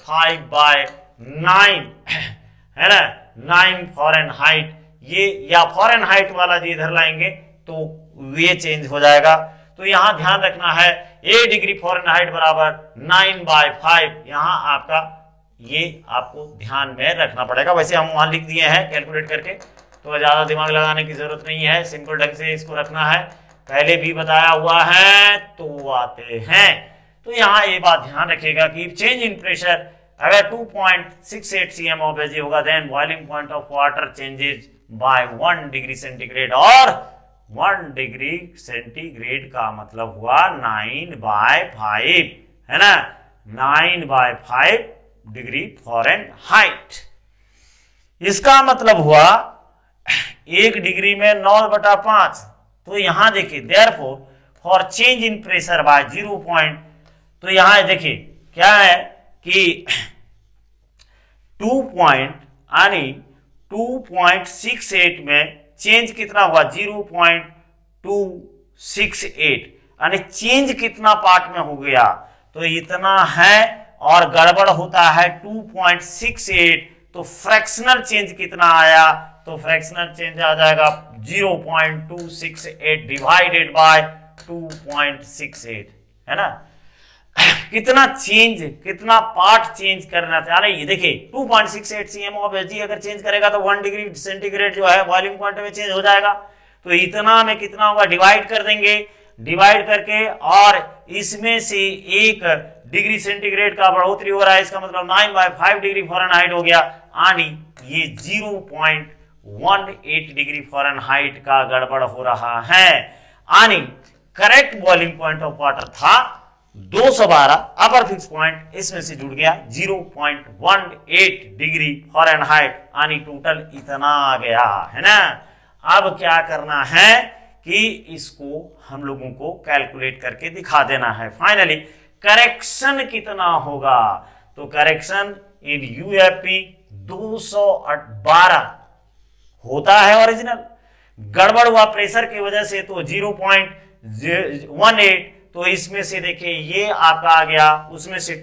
5/9 है ना, 9 फ़ारेनहाइट। ये या फ़ारेनहाइट वाला जी इधर लाएंगे तो ये चेंज हो जाएगा। तो यहां ध्यान रखना है 1 डिग्री फ़ारेनहाइट बराबर 9/5, यहां आपका ये आपको ध्यान में रखना पड़ेगा। वैसे हम वहां लिख दिए हैं कैलकुलेट करके, तो ज्यादा दिमाग लगाने की जरूरत नहीं है, सिंपल ढंग से इसको रखना है। पहले भी बताया हुआ है तो वो आते हैं। तो यहाँ ये बात ध्यान रखिएगा कि चेंज इन प्रेशर अगर 2.68 cm ऑफ Hg होगा then boiling point of water changes by 1 degree centigrade, और 1 डिग्री सेंटीग्रेड का मतलब हुआ 9/5, है ना, 9/5 डिग्री फ़ारेनहाइट। इसका मतलब हुआ 1 डिग्री में 9/5। तो यहां देखिए therefore for change in pressure by 0. तो यहां देखिए क्या है कि 2.68 में चेंज कितना हुआ 0.268, यानी चेंज कितना पार्ट में हो गया तो इतना है, और गड़बड़ होता है 2.68, तो फ्रैक्शनल चेंज कितना आया, तो फ्रैक्शनल चेंज आ जाएगा 0.268 डिवाइडेड बाय 2.68, है ना। कितना चेंज, कितना पार्ट चेंज करना था, ये देखिए 2.68 cm ऑफ Hg अगर चेंज करेगा तो 1 डिग्री सेंटीग्रेड जो है बॉइलिंग पॉइंट में चेंज हो जाएगा। तो इतना में कितना होगा, डिवाइड कर देंगे, डिवाइड करके, और इसमें से 1 डिग्री सेंटीग्रेड का बढ़ोतरी हो रहा है, इसका मतलब 9/5 डिग्री फ़ारेनहाइट हो गया, यानी ये 0.18 डिग्री फ़ारेनहाइट का गड़बड़ हो रहा है। यानी correct boiling point of water था 212, अपर फिक्स पॉइंट इसमें से जुड़ गया 0.18 डिग्री फ़ारेनहाइट, यानी टोटल इतना आ गया, है ना। अब क्या करना है कि इसको हम लोगों को कैलकुलेट करके दिखा देना है। फाइनली करेक्शन कितना होगा, तो करेक्शन इन यूएफपी 212 होता है ओरिजिनल, गड़बड़ हुआ प्रेशर की वजह से तो 0.18, तो इसमें से देखिए ये आपका आ गया, उसमें से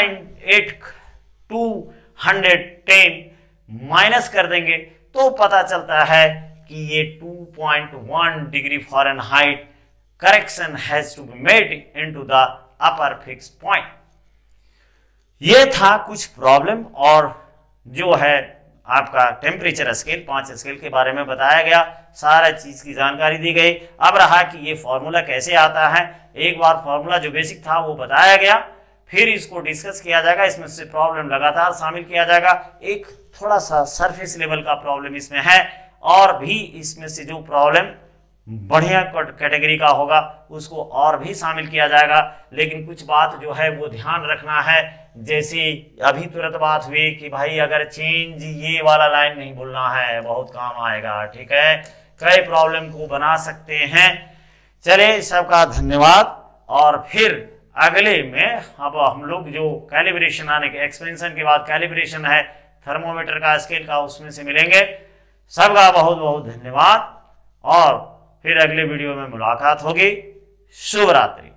210 माइनस कर देंगे तो पता चलता है कि ये 2.1 degree Fahrenheit correction has to be made into the upper fix point. ये था कुछ प्रॉब्लम, और जो है आपका टेम्परेचर स्केल 5 स्केल के बारे में बताया गया, सारा चीज की जानकारी दी गई। अब रहा कि ये फॉर्मूला कैसे आता है, एक बार फॉर्मूला जो बेसिक था वो बताया गया, फिर इसको डिस्कस किया जाएगा, इसमें से प्रॉब्लम लगातार शामिल किया जाएगा। एक थोड़ा सा सरफेस लेवल का प्रॉब्लम इसमें है, और भी इसमें से जो प्रॉब्लम बढ़िया कैटेगरी का होगा उसको और भी शामिल किया जाएगा। लेकिन कुछ बात जो है वो ध्यान रखना है, जैसे अभी तुरंत बात हुई कि भाई अगर चेंज ये वाला लाइन नहीं बोलना है, बहुत काम आएगा, ठीक है, कई प्रॉब्लम को बना सकते हैं। चले, सबका धन्यवाद, और फिर अगले में अब हम लोग जो कैलिब्रेशन आने के एक्सपेंशन के बाद कैलिब्रेशन है थर्मोमीटर का, स्केल का, उसमें से मिलेंगे। सबका बहुत बहुत धन्यवाद, और फिर अगले वीडियो में मुलाकात होगी। शुभ रात्रि।